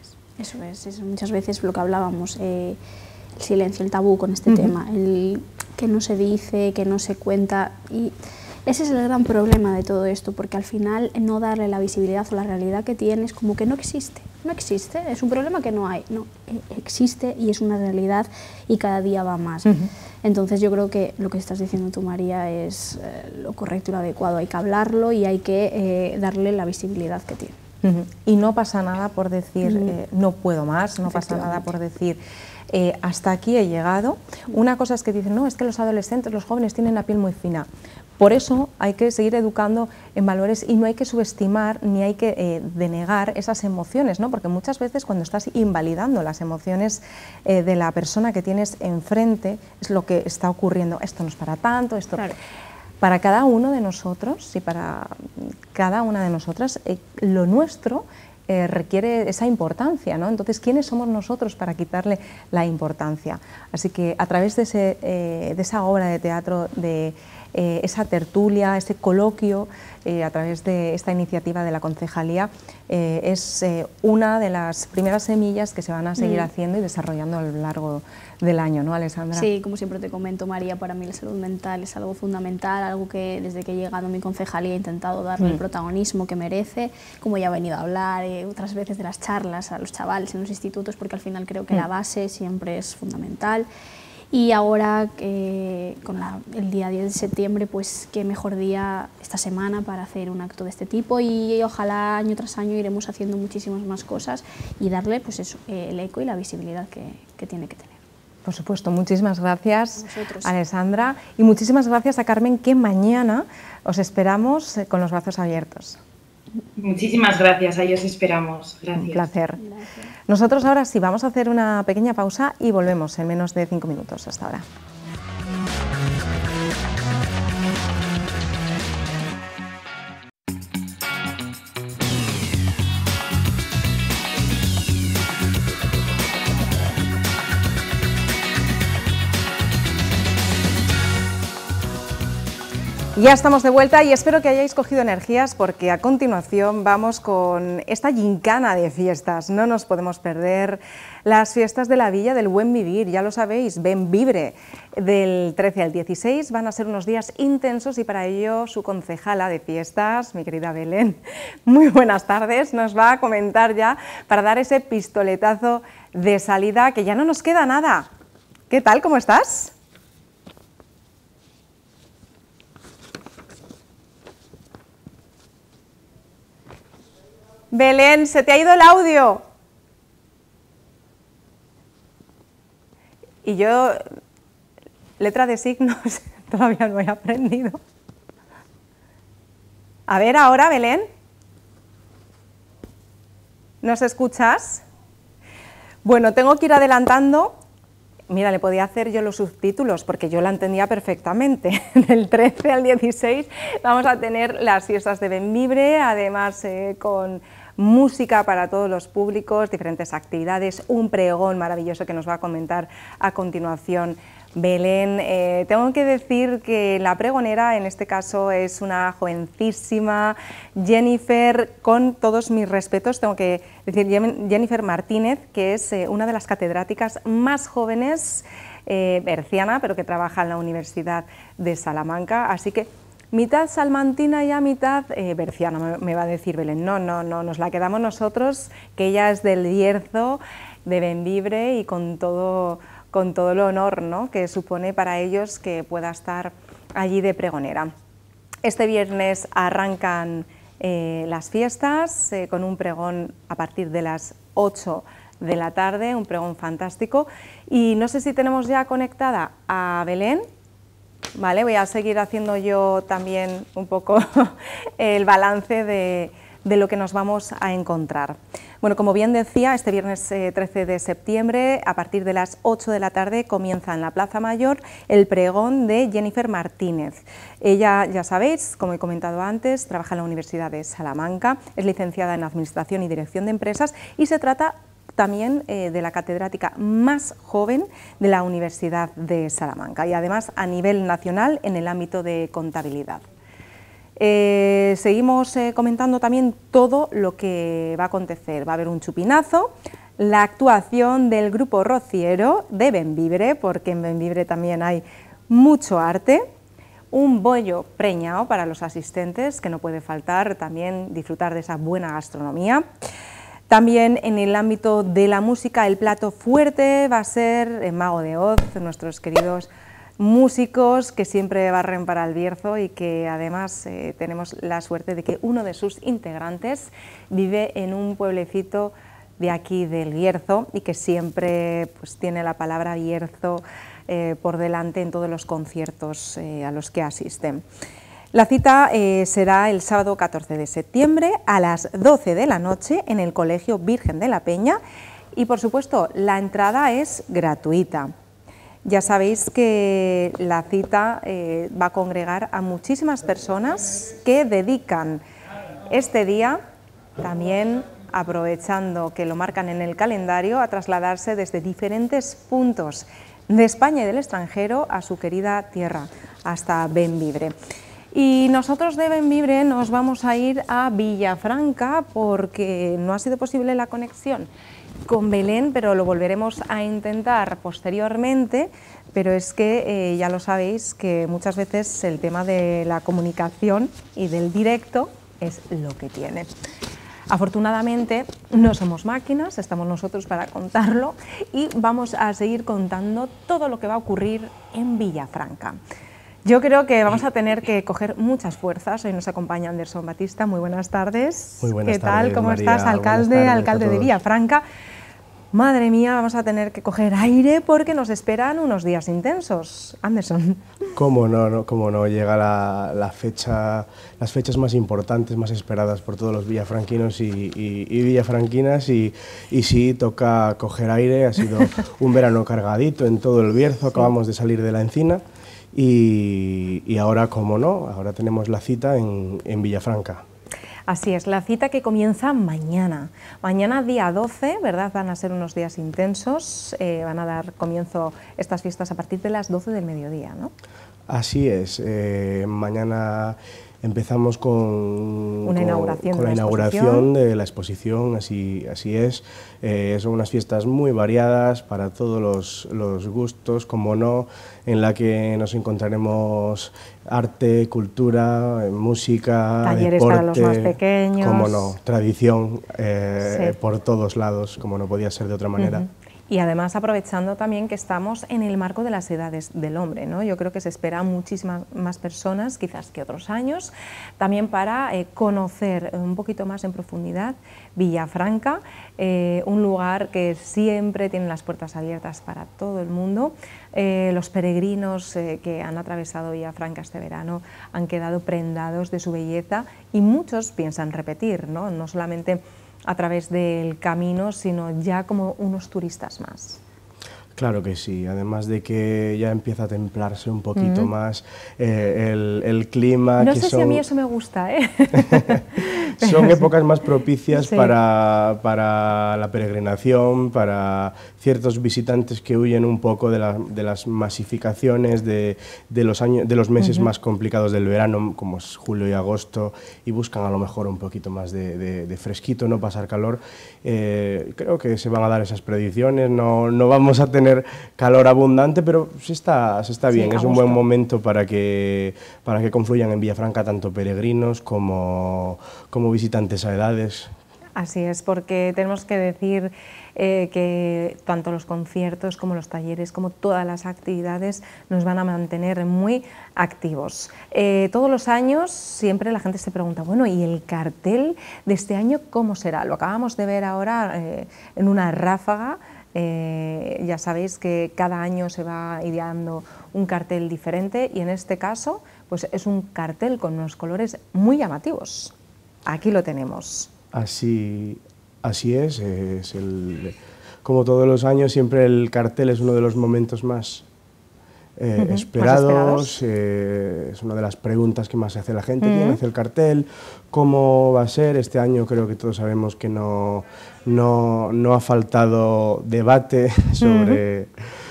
Eso es, es muchas veces lo que hablábamos, eh, el silencio, el tabú con este uh-huh. tema, el que no se dice, que no se cuenta, y ese es el gran problema de todo esto, porque al final no darle la visibilidad o la realidad que tienes como que no existe, no existe, es un problema que no hay, no, existe y es una realidad y cada día va más. Uh-huh. Entonces yo creo que lo que estás diciendo tú, María, es eh, lo correcto y lo adecuado, hay que hablarlo y hay que eh, darle la visibilidad que tiene. Uh-huh. Y no pasa nada por decir uh-huh. eh, no puedo más, no pasa nada por decir eh, hasta aquí he llegado. Uh-huh. Una cosa es que dicen, no, es que los adolescentes, los jóvenes tienen la piel muy fina. Por eso hay que seguir educando en valores y no hay que subestimar ni hay que eh, denegar esas emociones, ¿no? Porque muchas veces cuando estás invalidando las emociones eh, de la persona que tienes enfrente es lo que está ocurriendo, esto no es para tanto, esto... Claro. Para cada uno de nosotros y para cada una de nosotras, eh, lo nuestro eh, requiere esa importancia, ¿no? Entonces, ¿quiénes somos nosotros para quitarle la importancia? Así que a través de, ese, eh, de esa obra de teatro, de eh, esa tertulia, ese coloquio, eh, a través de esta iniciativa de la concejalía, eh, es eh, una de las primeras semillas que se van a seguir mm. haciendo y desarrollando a lo largo del año, ¿no, Alessandra? Sí, como siempre te comento, María, para mí la salud mental es algo fundamental, algo que desde que he llegado a mi concejalía he intentado darle mm. el protagonismo que merece, como ya he venido a hablar eh, otras veces de las charlas a los chavales en los institutos, porque al final creo que mm. la base siempre es fundamental. Y ahora, eh, con la, el día diez de septiembre, pues qué mejor día esta semana para hacer un acto de este tipo y ojalá año tras año iremos haciendo muchísimas más cosas y darle pues eso, eh, el eco y la visibilidad que, que tiene que tener. Por supuesto, muchísimas gracias, Alessandra, y muchísimas gracias a Carmen, que mañana os esperamos con los brazos abiertos. Muchísimas gracias, ahí os esperamos. Gracias. Un placer. Gracias. Nosotros ahora sí vamos a hacer una pequeña pausa y volvemos en menos de cinco minutos. Hasta ahora. Ya estamos de vuelta y espero que hayáis cogido energías porque a continuación vamos con esta gincana de fiestas. No nos podemos perder las fiestas de la Villa del Buen Vivir, ya lo sabéis, Benvibre. Del trece al dieciséis van a ser unos días intensos y para ello su concejala de fiestas, mi querida Belén, muy buenas tardes, nos va a comentar ya para dar ese pistoletazo de salida que ya no nos queda nada. ¿Qué tal? ¿Cómo estás? Belén, se te ha ido el audio. Y yo, letra de signos, todavía no he aprendido. A ver, ahora, Belén. ¿Nos escuchas? Bueno, tengo que ir adelantando. Mira, le podía hacer yo los subtítulos porque yo la entendía perfectamente. Del trece al dieciséis vamos a tener las fiestas de Benvibre, además eh, con música para todos los públicos, diferentes actividades, un pregón maravilloso que nos va a comentar a continuación Belén. Eh, tengo que decir que la pregonera en este caso es una jovencísima Jennifer, con todos mis respetos, tengo que decir Jennifer Martínez, que es eh, una de las catedráticas más jóvenes, eh, berciana, pero que trabaja en la Universidad de Salamanca, así que mitad salmantina y a mitad eh, berciana, me, me va a decir Belén. No, no, no, nos la quedamos nosotros, que ella es del Bierzo, de Bembibre, y con todo, con todo el honor, ¿no?, que supone para ellos que pueda estar allí de pregonera. Este viernes arrancan eh, las fiestas eh, con un pregón a partir de las ocho de la tarde, un pregón fantástico, y no sé si tenemos ya conectada a Belén. Vale, voy a seguir haciendo yo también un poco el balance de, de lo que nos vamos a encontrar. Bueno, como bien decía, este viernes eh, trece de septiembre, a partir de las ocho de la tarde, comienza en la Plaza Mayor el pregón de Jennifer Martínez. Ella, ya sabéis, como he comentado antes, trabaja en la Universidad de Salamanca, es licenciada en Administración y Dirección de Empresas y se trata también eh, de la catedrática más joven de la Universidad de Salamanca y además a nivel nacional en el ámbito de contabilidad. Eh, seguimos eh, comentando también todo lo que va a acontecer. Va a haber un chupinazo, la actuación del grupo rociero de Bembibre, porque en Bembibre también hay mucho arte, un bollo preñado para los asistentes, que no puede faltar, también disfrutar de esa buena gastronomía. También en el ámbito de la música, el plato fuerte va a ser el Mago de Oz, nuestros queridos músicos que siempre barren para el Bierzo y que además eh, tenemos la suerte de que uno de sus integrantes vive en un pueblecito de aquí del Bierzo y que siempre pues, tiene la palabra Bierzo eh, por delante en todos los conciertos eh, a los que asisten. La cita eh, será el sábado catorce de septiembre a las doce de la noche en el Colegio Virgen de la Peña y, por supuesto, la entrada es gratuita. Ya sabéis que la cita eh, va a congregar a muchísimas personas que dedican este día, también aprovechando que lo marcan en el calendario, a trasladarse desde diferentes puntos de España y del extranjero a su querida tierra, hasta Bembibre. Y nosotros de Bembibre nos vamos a ir a Villafranca porque no ha sido posible la conexión con Belén, pero lo volveremos a intentar posteriormente, pero es que eh, ya lo sabéis que muchas veces el tema de la comunicación y del directo es lo que tiene. Afortunadamente no somos máquinas, estamos nosotros para contarlo y vamos a seguir contando todo lo que va a ocurrir en Villafranca. Yo creo que vamos a tener que coger muchas fuerzas. Hoy nos acompaña Anderson Batista. Muy buenas tardes. Muy buenas ¿Qué tal? tardes, ¿Cómo María? estás, alcalde? Buenas tardes Alcalde a de todos. Villafranca. Madre mía, vamos a tener que coger aire porque nos esperan unos días intensos. Anderson. Cómo no, no, cómo no, llega la, la fecha, las fechas más importantes, más esperadas por todos los villafranquinos y, y, y villafranquinas y, y sí, toca coger aire. Ha sido un verano cargadito en todo el Bierzo, acabamos de salir de la encina y, y ahora, cómo no, ahora tenemos la cita en, en Villafranca. Así es, la cita que comienza mañana. Mañana día doce, ¿verdad? Van a ser unos días intensos, eh, van a dar comienzo estas fiestas a partir de las doce del mediodía, ¿no? Así es, eh, mañana empezamos con, Una con, inauguración con de la la inauguración exposición. de la exposición, así, así es. Eh, son unas fiestas muy variadas para todos los, los gustos, como no, en la que nos encontraremos arte, cultura, eh, música, Talleres deporte, para los más pequeños. como no, tradición eh, Sí. por todos lados, como no podía ser de otra manera. Uh-huh. Y además aprovechando también que estamos en el marco de las edades del hombre, ¿no? Yo creo que se esperan muchísimas más personas, quizás que otros años, también para eh, conocer un poquito más en profundidad Villafranca, eh, un lugar que siempre tiene las puertas abiertas para todo el mundo. Eh, los peregrinos eh, que han atravesado Villafranca este verano han quedado prendados de su belleza y muchos piensan repetir, ¿no? No solamente a través del camino, sino ya como unos turistas más. Claro que sí, además de que ya empieza a templarse un poquito Mm. más eh, el, el clima. No que sé son, si a mí eso me gusta, ¿eh? son Pero épocas más propicias sí. para, para la peregrinación, para ciertos visitantes que huyen un poco de, la, de las masificaciones de, de, los años, de los meses Ujú. más complicados del verano, como es julio y agosto, y buscan a lo mejor un poquito más de, de, de fresquito, no pasar calor. Eh, creo que se van a dar esas predicciones, no, no vamos a tener calor abundante, pero se está, se está Sí, bien, a es un buen gusto. momento para que, para que confluyan en Villafranca tanto peregrinos como, como visitantes a edades. Así es, porque tenemos que decir eh, que tanto los conciertos como los talleres, como todas las actividades nos van a mantener muy activos. Eh, todos los años siempre la gente se pregunta, bueno, ¿y el cartel de este año cómo será? Lo acabamos de ver ahora eh, en una ráfaga. Eh, ya sabéis que cada año se va ideando un cartel diferente y en este caso pues es un cartel con unos colores muy llamativos. Aquí lo tenemos. Así, así es, es el, como todos los años siempre el cartel es uno de los momentos más eh, Ujú, esperados, más esperados. eh, es una de las preguntas que más se hace la gente, Ujú. ¿quién hace el cartel? ¿Cómo va a ser? Este año creo que todos sabemos que no, no, no ha faltado debate sobre,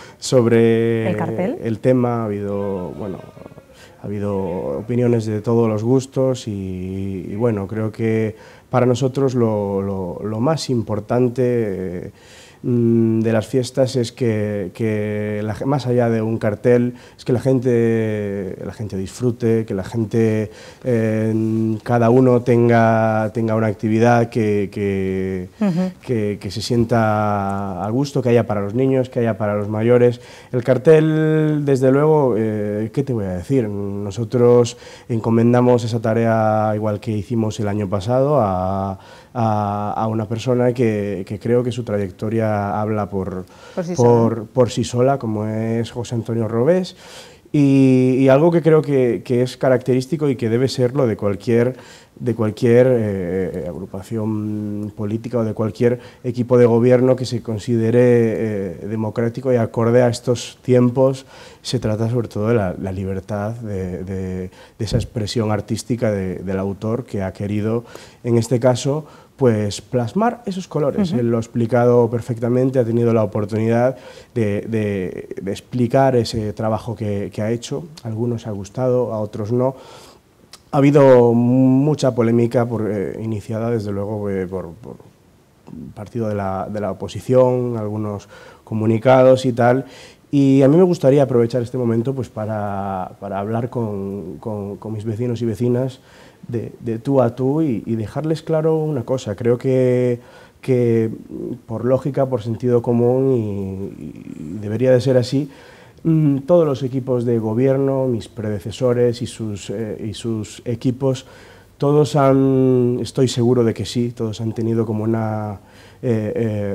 sobre ¿El cartel? el tema, ha habido, bueno, ha habido opiniones de todos los gustos y, y bueno, creo que para nosotros lo, lo, lo más importante eh, de las fiestas es que, que la, más allá de un cartel, es que la gente, la gente disfrute, que la gente, eh, cada uno tenga, tenga una actividad que, que, Ujú. que, que se sienta a gusto, que haya para los niños, que haya para los mayores. El cartel, desde luego, eh, ¿qué te voy a decir? Nosotros encomendamos esa tarea, igual que hicimos el año pasado, a, a, a una persona que, que creo que su trayectoria habla por, Por sí por, sola. por sí sola, como es José Antonio Robés. Y, y algo que creo que, que es característico y que debe serlo de cualquier, de cualquier eh, agrupación política o de cualquier equipo de gobierno que se considere eh, democrático y acorde a estos tiempos, se trata sobre todo de la, la libertad de, de, de esa expresión artística de, del autor que ha querido, en este caso, pues plasmar esos colores. Uh-huh. Él lo ha explicado perfectamente, ha tenido la oportunidad de, de, de explicar ese trabajo que, que ha hecho. A algunos ha gustado, a otros no. Ha habido mucha polémica por, eh, iniciada, desde luego, eh, por, por partido de la, de la oposición, algunos comunicados y tal. Y a mí me gustaría aprovechar este momento pues, para, para hablar con, con, con mis vecinos y vecinas de, de tú a tú y, y dejarles claro una cosa. Creo que, que por lógica, por sentido común, y, y debería de ser así, mmm, todos los equipos de gobierno, mis predecesores y sus, eh, y sus equipos, todos han, estoy seguro de que sí, todos han tenido como, una, eh,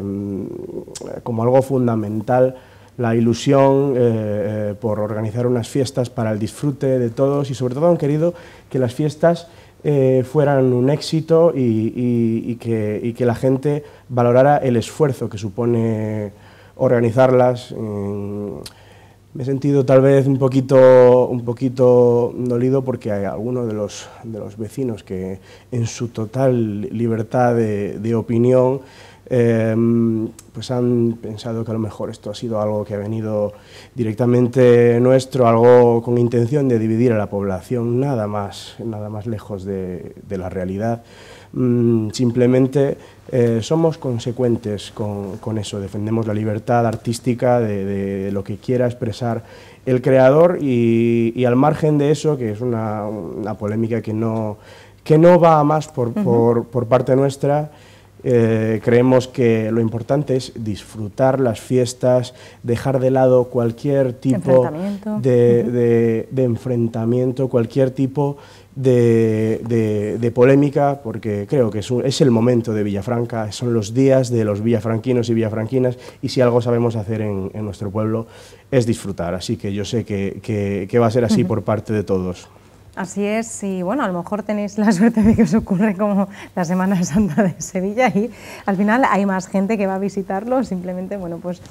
eh, como algo fundamental la ilusión eh, eh, por organizar unas fiestas para el disfrute de todos y sobre todo han querido que las fiestas eh, fueran un éxito y, y, y, que, y que la gente valorara el esfuerzo que supone organizarlas. Eh, me he sentido tal vez un poquito, un poquito dolido porque hay algunos de los, de los vecinos que en su total libertad de, de opinión Eh, pues han pensado que a lo mejor esto ha sido algo que ha venido directamente nuestro, algo con intención de dividir a la población, nada más, nada más lejos de, de la realidad. Mm, simplemente eh, somos consecuentes con, con eso, defendemos la libertad artística de, de lo que quiera expresar el creador y, y al margen de eso, que es una, una polémica que no, que no va a más por, uh-huh. por, por parte nuestra. Eh, creemos que lo importante es disfrutar las fiestas, dejar de lado cualquier tipo de, uh-huh. de, de enfrentamiento, cualquier tipo de, de, de polémica, porque creo que es, un, es el momento de Villafranca, son los días de los villafranquinos y villafranquinas, y si algo sabemos hacer en, en nuestro pueblo es disfrutar, así que yo sé que, que, que va a ser así uh-huh. por parte de todos. Así es, y bueno, a lo mejor tenéis la suerte de que os ocurre como la Semana Santa de Sevilla y al final hay más gente que va a visitarlo, simplemente, bueno, pues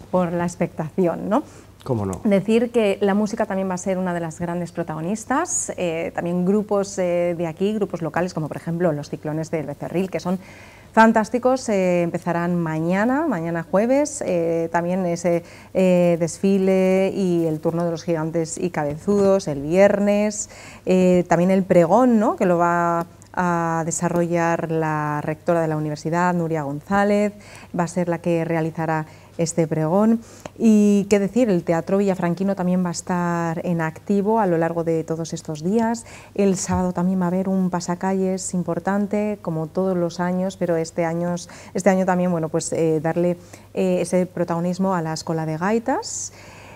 por la expectación, ¿no? ¿Cómo no? Decir que la música también va a ser una de las grandes protagonistas, eh, también grupos eh, de aquí, grupos locales, como por ejemplo los Ciclones del Becerril, que son fantásticos, eh, empezarán mañana, mañana jueves, eh, también ese eh, desfile y el turno de los gigantes y cabezudos el viernes, eh, también el pregón, ¿no?, que lo va a desarrollar la rectora de la universidad, Nuria González, va a ser la que realizará este pregón. Y qué decir, el Teatro Villafranquino también va a estar en activo a lo largo de todos estos días. El sábado también va a haber un pasacalles importante, como todos los años, pero este año, este año también, bueno, pues eh, darle eh, ese protagonismo a la Escola de Gaitas.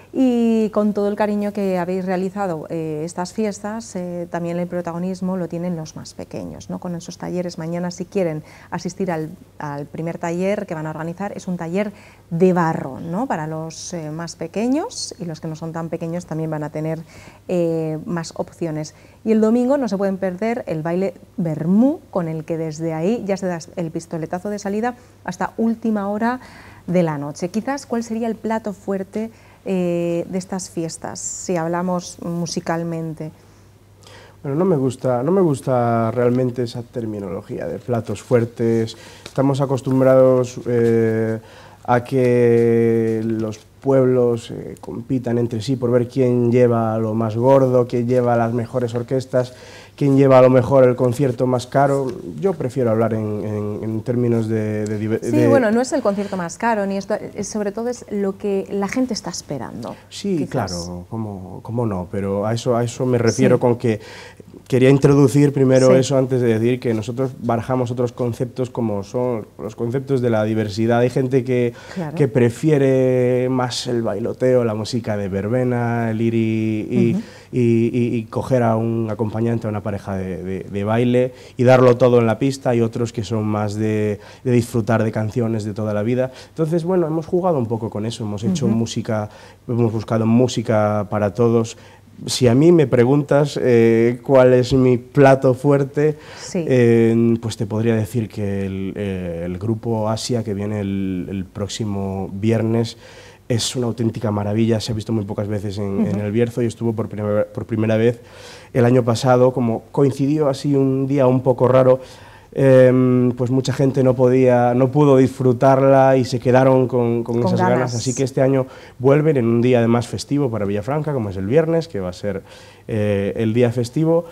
Y con todo el cariño que habéis realizado eh, estas fiestas, eh, también el protagonismo lo tienen los más pequeños, ¿no? Con esos talleres. Mañana, si quieren asistir al, al primer taller que van a organizar, es un taller de barro, ¿no?, para los eh, más pequeños, y los que no son tan pequeños también van a tener eh, más opciones. Y el domingo no se pueden perder el baile Bermú, con el que desde ahí ya se da el pistoletazo de salida hasta última hora de la noche. Quizás, ¿cuál sería el plato fuerte Eh, de estas fiestas, si hablamos musicalmente? Bueno, no me gusta, no me gusta realmente esa terminología de platos fuertes. Estamos acostumbrados eh, a que los pueblos eh, compitan entre sí por ver quién lleva lo más gordo, quién lleva las mejores orquestas, quién lleva a lo mejor el concierto más caro. Yo prefiero hablar en, en, en términos de, de, de... Sí, bueno, no es el concierto más caro, ni esto, es, sobre todo es lo que la gente está esperando. Sí, quizás. Claro, cómo, cómo no, pero a eso, a eso me refiero, sí. Con que quería introducir primero sí. eso antes de decir que nosotros barajamos otros conceptos como son los conceptos de la diversidad. Hay gente que, claro. que prefiere más el bailoteo, la música de verbena, el ir y, y, uh-huh. y, y, y coger a un acompañante, a una pareja de, de, de baile y darlo todo en la pista, y otros que son más de, de disfrutar de canciones de toda la vida. Entonces, bueno, hemos jugado un poco con eso, hemos hecho uh-huh. música, hemos buscado música para todos. Si a mí me preguntas eh, cuál es mi plato fuerte, sí. eh, pues te podría decir que el, eh, el grupo Asia, que viene el, el próximo viernes, es una auténtica maravilla. Se ha visto muy pocas veces en, uh-huh. en el Bierzo, y estuvo por primera, por primera vez el año pasado. Como coincidió así un día un poco raro, Eh, pues mucha gente no podía, no pudo disfrutarla y se quedaron con, con, con esas ganas. ganas. Así que este año vuelven en un día además festivo para Villafranca, como es el viernes, que va a ser eh, el día festivo.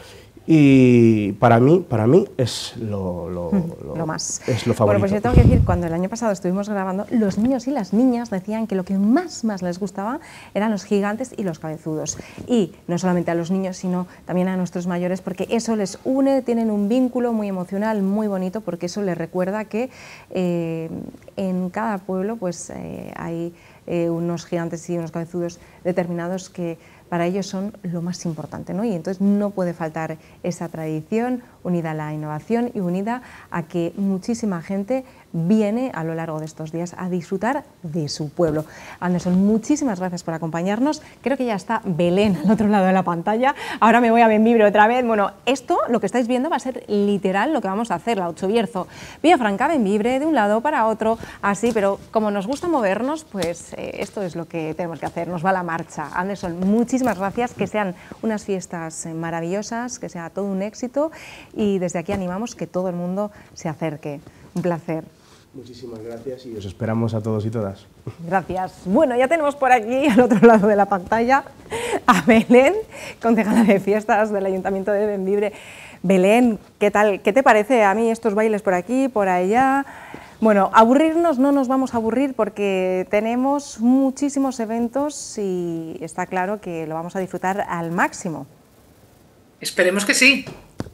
Y para mí, para mí es lo, lo, lo, lo más. Es lo favorito. Bueno, pues yo tengo que decir, cuando el año pasado estuvimos grabando, los niños y las niñas decían que lo que más, más les gustaba eran los gigantes y los cabezudos. Y no solamente a los niños, sino también a nuestros mayores, porque eso les une, tienen un vínculo muy emocional, muy bonito, porque eso les recuerda que eh, en cada pueblo pues eh, hay eh, unos gigantes y unos cabezudos determinados que para ellos son lo más importante, ¿no? Y entonces no puede faltar esa tradición unida a la innovación y unida a que muchísima gente viene a lo largo de estos días a disfrutar de su pueblo. Anderson, muchísimas gracias por acompañarnos. Creo que ya está Belén al otro lado de la pantalla. Ahora me voy a Bembibre otra vez. Bueno, esto, lo que estáis viendo, va a ser literal lo que vamos a hacer, la Ocho Bierzo. Villafranca, Bembibre, de un lado para otro, así, pero como nos gusta movernos, pues eh, esto es lo que tenemos que hacer, nos va la marcha. Anderson, muchísimas gracias, que sean unas fiestas maravillosas, que sea todo un éxito, y desde aquí animamos que todo el mundo se acerque. Un placer. Muchísimas gracias y os esperamos a todos y todas. Gracias. Bueno, ya tenemos por aquí, al otro lado de la pantalla, a Belén, concejala de fiestas del Ayuntamiento de Bembibre. Belén, ¿qué tal? ¿Qué te parece a mí estos bailes por aquí, por allá? Bueno, aburrirnos no nos vamos a aburrir porque tenemos muchísimos eventos y está claro que lo vamos a disfrutar al máximo. Esperemos que sí.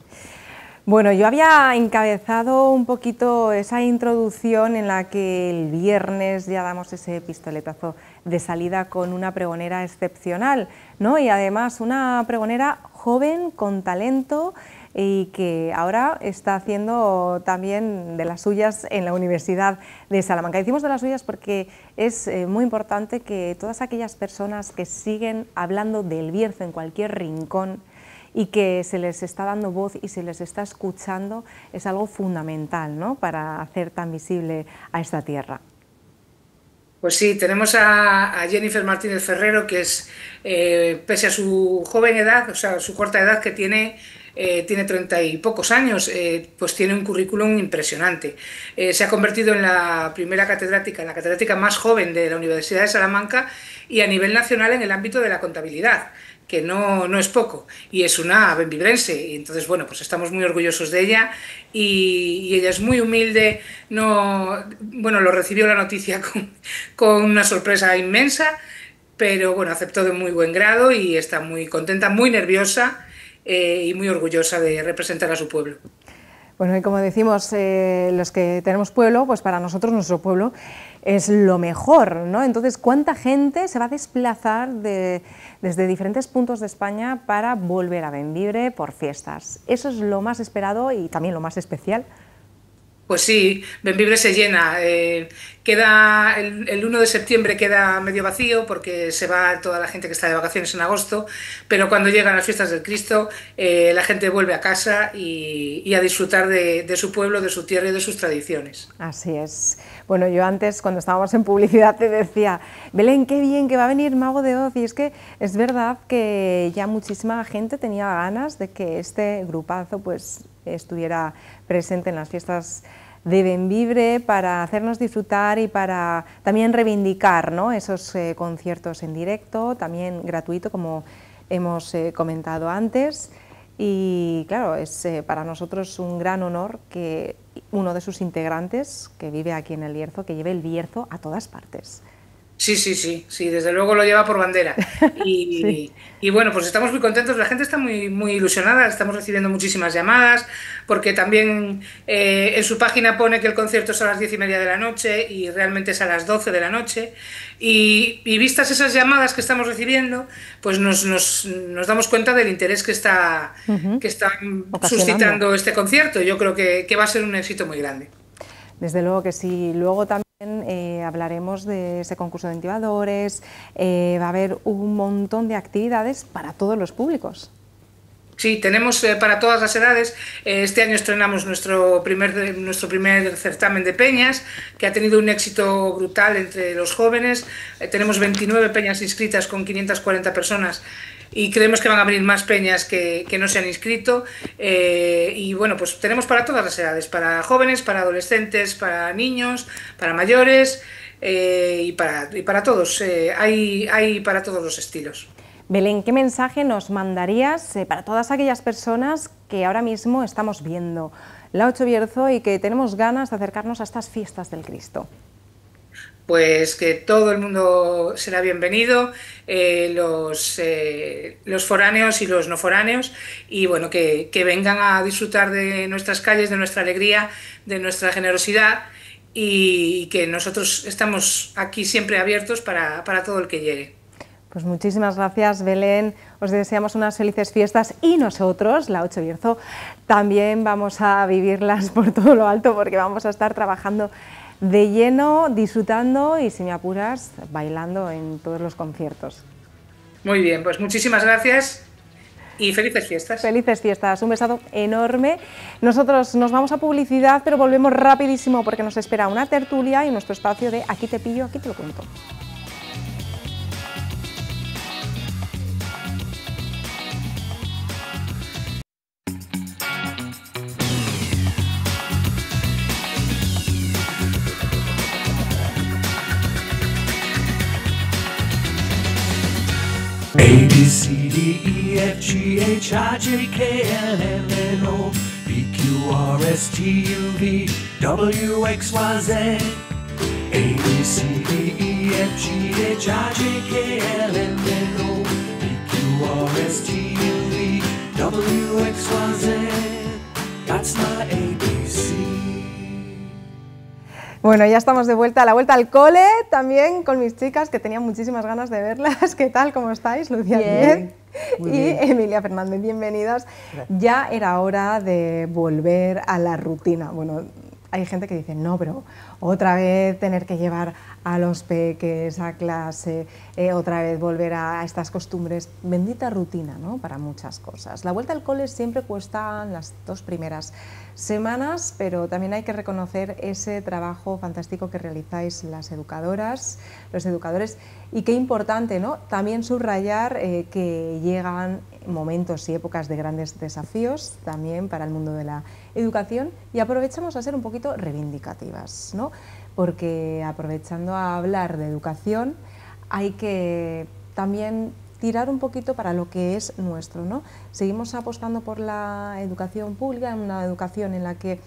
Bueno, yo había encabezado un poquito esa introducción en la que el viernes ya damos ese pistoletazo de salida con una pregonera excepcional, ¿no? Y además una pregonera joven, con talento, y que ahora está haciendo también de las suyas en la Universidad de Salamanca. Decimos de las suyas porque es eh, muy importante que todas aquellas personas que siguen hablando del Bierzo en cualquier rincón y que se les está dando voz y se les está escuchando, es algo fundamental, ¿no?, para hacer tan visible a esta tierra. Pues sí, tenemos a, a Jennifer Martínez Ferrero, que es, eh, pese a su joven edad, o sea, su corta edad que tiene, eh, tiene treinta y pocos años, eh, pues tiene un currículum impresionante. Eh, se ha convertido en la primera catedrática, en la catedrática más joven de la Universidad de Salamanca y a nivel nacional en el ámbito de la contabilidad, que no, no es poco, y es una benvibrense, y entonces, bueno, pues estamos muy orgullosos de ella, y, y ella es muy humilde, no, bueno, lo recibió la noticia con, con una sorpresa inmensa, pero bueno, aceptó de muy buen grado y está muy contenta, muy nerviosa eh, y muy orgullosa de representar a su pueblo. Bueno, y como decimos, eh, los que tenemos pueblo, pues para nosotros nuestro pueblo es lo mejor, ¿no? Entonces, ¿cuánta gente se va a desplazar de, desde diferentes puntos de España para volver a Bembibre por fiestas? Eso es lo más esperado y también lo más especial. Pues sí, Bembibre se llena. Eh, queda el, el uno de septiembre queda medio vacío porque se va toda la gente que está de vacaciones en agosto, pero cuando llegan las fiestas del Cristo, eh, la gente vuelve a casa y, y a disfrutar de, de su pueblo, de su tierra y de sus tradiciones. Así es. Bueno, yo antes, cuando estábamos en publicidad, te decía, Belén, qué bien que va a venir Mago de Oz, y es que es verdad que ya muchísima gente tenía ganas de que este grupazo pues estuviera presente en las fiestas de Bembibre para hacernos disfrutar y para también reivindicar, ¿no?, esos eh, conciertos en directo, también gratuito, como hemos eh, comentado antes. Y claro, es eh, para nosotros un gran honor que uno de sus integrantes, que vive aquí en el Bierzo, que lleve el Bierzo a todas partes. Sí, sí, sí, sí, desde luego lo lleva por bandera. Y, sí. y bueno, pues estamos muy contentos, la gente está muy, muy ilusionada, estamos recibiendo muchísimas llamadas, porque también eh, en su página pone que el concierto es a las diez y media de la noche y realmente es a las doce de la noche. Y, y vistas esas llamadas que estamos recibiendo, pues nos, nos, nos damos cuenta del interés que está, uh-huh. que está suscitando este concierto. Yo creo que, que va a ser un éxito muy grande. Desde luego que sí. Luego también Eh, hablaremos de ese concurso de entibadores, eh, va a haber un montón de actividades para todos los públicos. Sí, tenemos eh, para todas las edades. Eh, este año estrenamos nuestro primer, nuestro primer certamen de peñas, que ha tenido un éxito brutal entre los jóvenes. Eh, tenemos veintinueve peñas inscritas con quinientas cuarenta personas y creemos que van a venir más peñas que, que no se han inscrito. Eh, y bueno, pues tenemos para todas las edades, para jóvenes, para adolescentes, para niños, para mayores eh, y, para, y para todos. Eh, hay, hay para todos los estilos. Belén, ¿qué mensaje nos mandarías eh, para todas aquellas personas que ahora mismo estamos viendo la Ocho Bierzo y que tenemos ganas de acercarnos a estas fiestas del Cristo? Pues que todo el mundo será bienvenido, eh, los, eh, los foráneos y los no foráneos, y bueno, que, que vengan a disfrutar de nuestras calles, de nuestra alegría, de nuestra generosidad, y que nosotros estamos aquí siempre abiertos para, para todo el que llegue. Pues muchísimas gracias, Belén, os deseamos unas felices fiestas y nosotros, la Ocho Bierzo, también vamos a vivirlas por todo lo alto porque vamos a estar trabajando de lleno, disfrutando y, si me apuras, bailando en todos los conciertos. Muy bien, pues muchísimas gracias y felices fiestas. Felices fiestas, un besazo enorme. Nosotros nos vamos a publicidad, pero volvemos rapidísimo porque nos espera una tertulia y nuestro espacio de Aquí te pillo, aquí te lo cuento. A, B, C, D, E, F, G, H, I, J, K, L, M, N, O, P, Q, R, S, T, U, V, W, X, Y, Z. A, B, C, D, E, F, G, H, I, J, K, L, M, N, O, P, Q, R, S, T, U, V, W, X, Y, Z. That's my A B C. Bueno, ya estamos de vuelta, a la vuelta al cole, también con mis chicas, que tenían muchísimas ganas de verlas. ¿Qué tal? ¿Cómo estáis? Lucía Bien. Muy y bien. Emilia Fernández, bienvenidas. Gracias. Ya era hora de volver a la rutina. Bueno, hay gente que dice, no, pero otra vez tener que llevar a los peques, a clase, eh, otra vez volver a, a estas costumbres, bendita rutina, ¿no?, para muchas cosas. La vuelta al cole siempre cuesta las dos primeras semanas, pero también hay que reconocer ese trabajo fantástico que realizáis las educadoras, los educadores, y qué importante, ¿no?, también subrayar eh, que llegan momentos y épocas de grandes desafíos también para el mundo de la educación, y aprovechamos a ser un poquito reivindicativas, ¿no?, porque aprovechando a hablar de educación hay que también tirar un poquito para lo que es nuestro, ¿no? Seguimos apostando por la educación pública, una educación en la que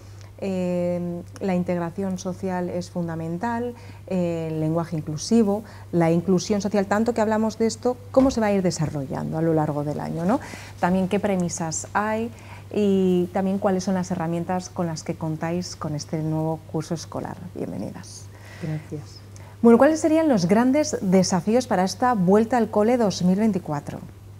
eh, la integración social es fundamental, eh, el lenguaje inclusivo, la inclusión social, tanto que hablamos de esto, cómo se va a ir desarrollando a lo largo del año, ¿no? También qué premisas hay y también cuáles son las herramientas con las que contáis con este nuevo curso escolar. Bienvenidas. Gracias. Bueno, ¿cuáles serían los grandes desafíos para esta vuelta al cole dos mil veinticuatro?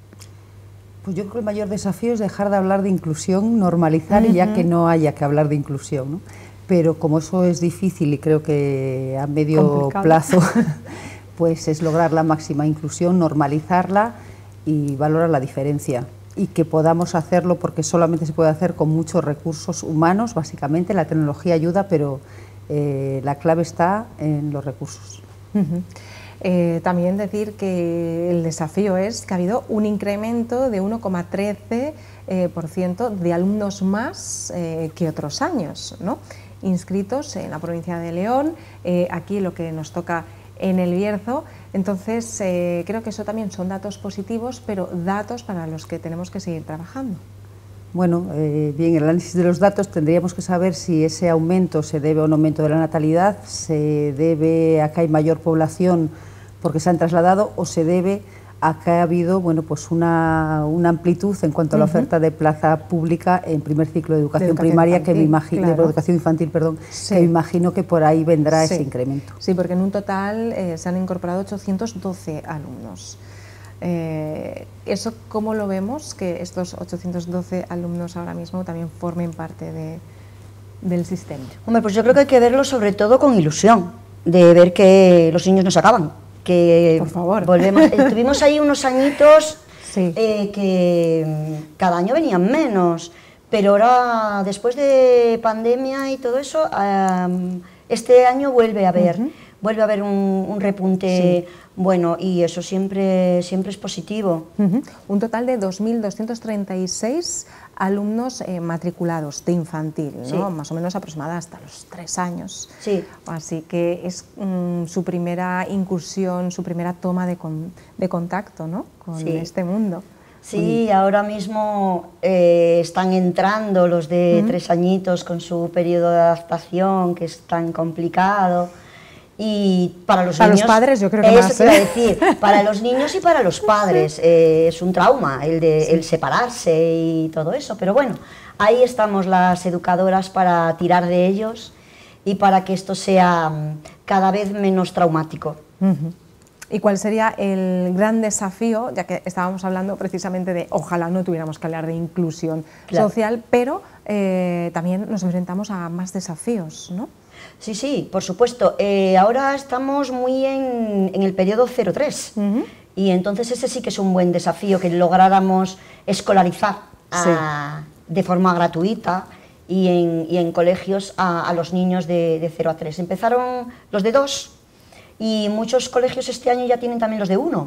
Pues yo creo que el mayor desafío es dejar de hablar de inclusión, normalizar, uh-huh. y ya que no haya que hablar de inclusión, ¿no? Pero como eso es difícil y creo que a medio Complicado. plazo, pues es lograr la máxima inclusión, normalizarla y valorar la diferencia. Y que podamos hacerlo porque solamente se puede hacer con muchos recursos humanos, básicamente. La tecnología ayuda, pero eh, la clave está en los recursos. Uh-huh. eh, también decir que el desafío es que ha habido un incremento de uno coma trece por ciento eh, de alumnos más eh, que otros años, ¿no?, inscritos en la provincia de León, eh, aquí lo que nos toca en el Bierzo. Entonces, eh, creo que eso también son datos positivos, pero datos para los que tenemos que seguir trabajando. Bueno, eh, bien, el análisis de los datos tendríamos que saber si ese aumento se debe a un aumento de la natalidad, se debe a que hay mayor población porque se han trasladado o se debe a que ha habido, bueno, pues una, una amplitud en cuanto a la oferta de plaza pública en primer ciclo de educación, de educación primaria, infantil, que me imagino, claro. de educación infantil, perdón, sí. que me imagino que por ahí vendrá sí. ese incremento. Sí, porque en un total eh, se han incorporado ochocientos doce alumnos. Eh, ¿Eso cómo lo vemos? Que estos ochocientos doce alumnos ahora mismo también formen parte de, del sistema. Hombre, pues yo creo que hay que verlo sobre todo con ilusión, de ver que los niños no se acaban. Que Por favor. volvemos, estuvimos ahí unos añitos sí. eh, que cada año venían menos, pero ahora después de pandemia y todo eso, um, este año vuelve a haber, uh-huh. vuelve a haber un, un repunte sí. bueno, y eso siempre, siempre es positivo. Uh-huh. Un total de dos mil doscientos treinta y seis alumnos eh, matriculados de infantil, ¿no? Sí. Más o menos aproximada hasta los tres años. Sí. Así que es um, su primera incursión, su primera toma de, con, de contacto, ¿no?, con sí. este mundo. Sí, y ahora mismo eh, están entrando los de uh-huh. tres añitos con su periodo de adaptación, que es tan complicado. Y para los para niños, los padres yo creo que eso más, te iba a ¿eh? decir, para los niños y para los padres eh, es un trauma el de sí. el separarse y todo eso, pero bueno, ahí estamos las educadoras para tirar de ellos y para que esto sea cada vez menos traumático. Uh-huh. ¿Y cuál sería el gran desafío, ya que estábamos hablando precisamente de ojalá no tuviéramos que hablar de inclusión claro. social, pero eh, también nos enfrentamos a más desafíos, ¿no? Sí, sí, por supuesto. Eh, ahora estamos muy en, en el periodo cero tres uh-huh. y entonces ese sí que es un buen desafío, que lográramos escolarizar a, sí. de forma gratuita y en, y en colegios a, a los niños de, de cero a tres. Empezaron los de dos y muchos colegios este año ya tienen también los de uno.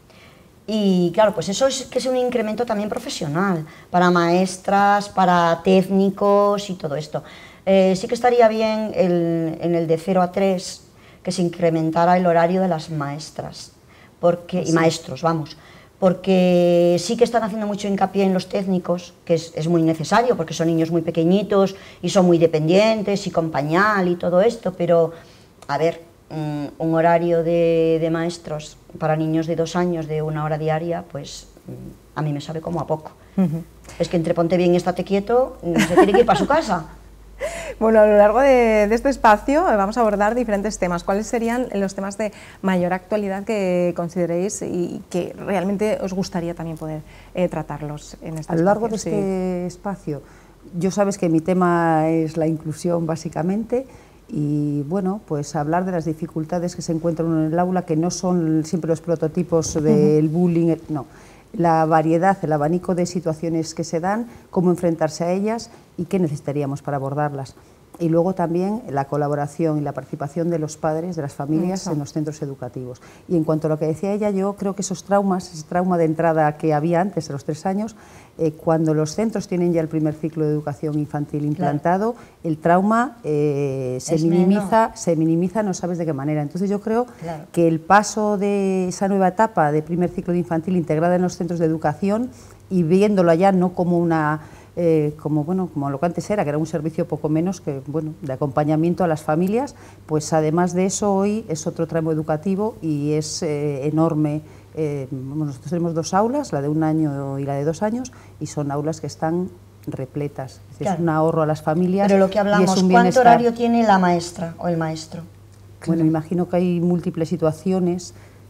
Y claro, pues eso es que es un incremento también profesional, para maestras, para técnicos y todo esto. Eh, sí que estaría bien el, en el de cero a tres que se incrementara el horario de las maestras porque, sí. y maestros, vamos, porque sí que están haciendo mucho hincapié en los técnicos, que es, es muy necesario porque son niños muy pequeñitos y son muy dependientes y con pañal y todo esto, pero a ver, un, un horario de, de maestros para niños de dos años de una hora diaria, pues a mí me sabe como a poco. Uh-huh. Es que entre ponte bien y estate quieto, se tiene que ir para su casa. Bueno, a lo largo de, de este espacio vamos a abordar diferentes temas. ¿Cuáles serían los temas de mayor actualidad que consideréis y que realmente os gustaría también poder eh, tratarlos en este espacio? A lo largo de sí. este espacio, yo sabes que mi tema es la inclusión básicamente y bueno, pues hablar de las dificultades que se encuentran en el aula, que no son siempre los prototipos del bullying, no, la variedad, el abanico de situaciones que se dan, cómo enfrentarse a ellas y qué necesitaríamos para abordarlas. Y luego también la colaboración y la participación de los padres, de las familias Eso. en los centros educativos. Y en cuanto a lo que decía ella, yo creo que esos traumas, ese trauma de entrada que había antes de los tres años, eh, cuando los centros tienen ya el primer ciclo de educación infantil implantado, claro. el trauma eh, se, minimiza, se minimiza, no sabes de qué manera. Entonces yo creo claro. que el paso de esa nueva etapa de primer ciclo de infantil integrada en los centros de educación y viéndolo ya no como una... Eh, como bueno como lo que antes era, que era un servicio poco menos que bueno de acompañamiento a las familias, pues además de eso hoy es otro tramo educativo y es eh, enorme. Eh, nosotros tenemos dos aulas, la de un año y la de dos años, y son aulas que están repletas. Es, decir, claro. es un ahorro a las familias. Pero lo que hablamos, ¿cuánto horario tiene la maestra o el maestro? Bueno, me imagino que hay múltiples situaciones,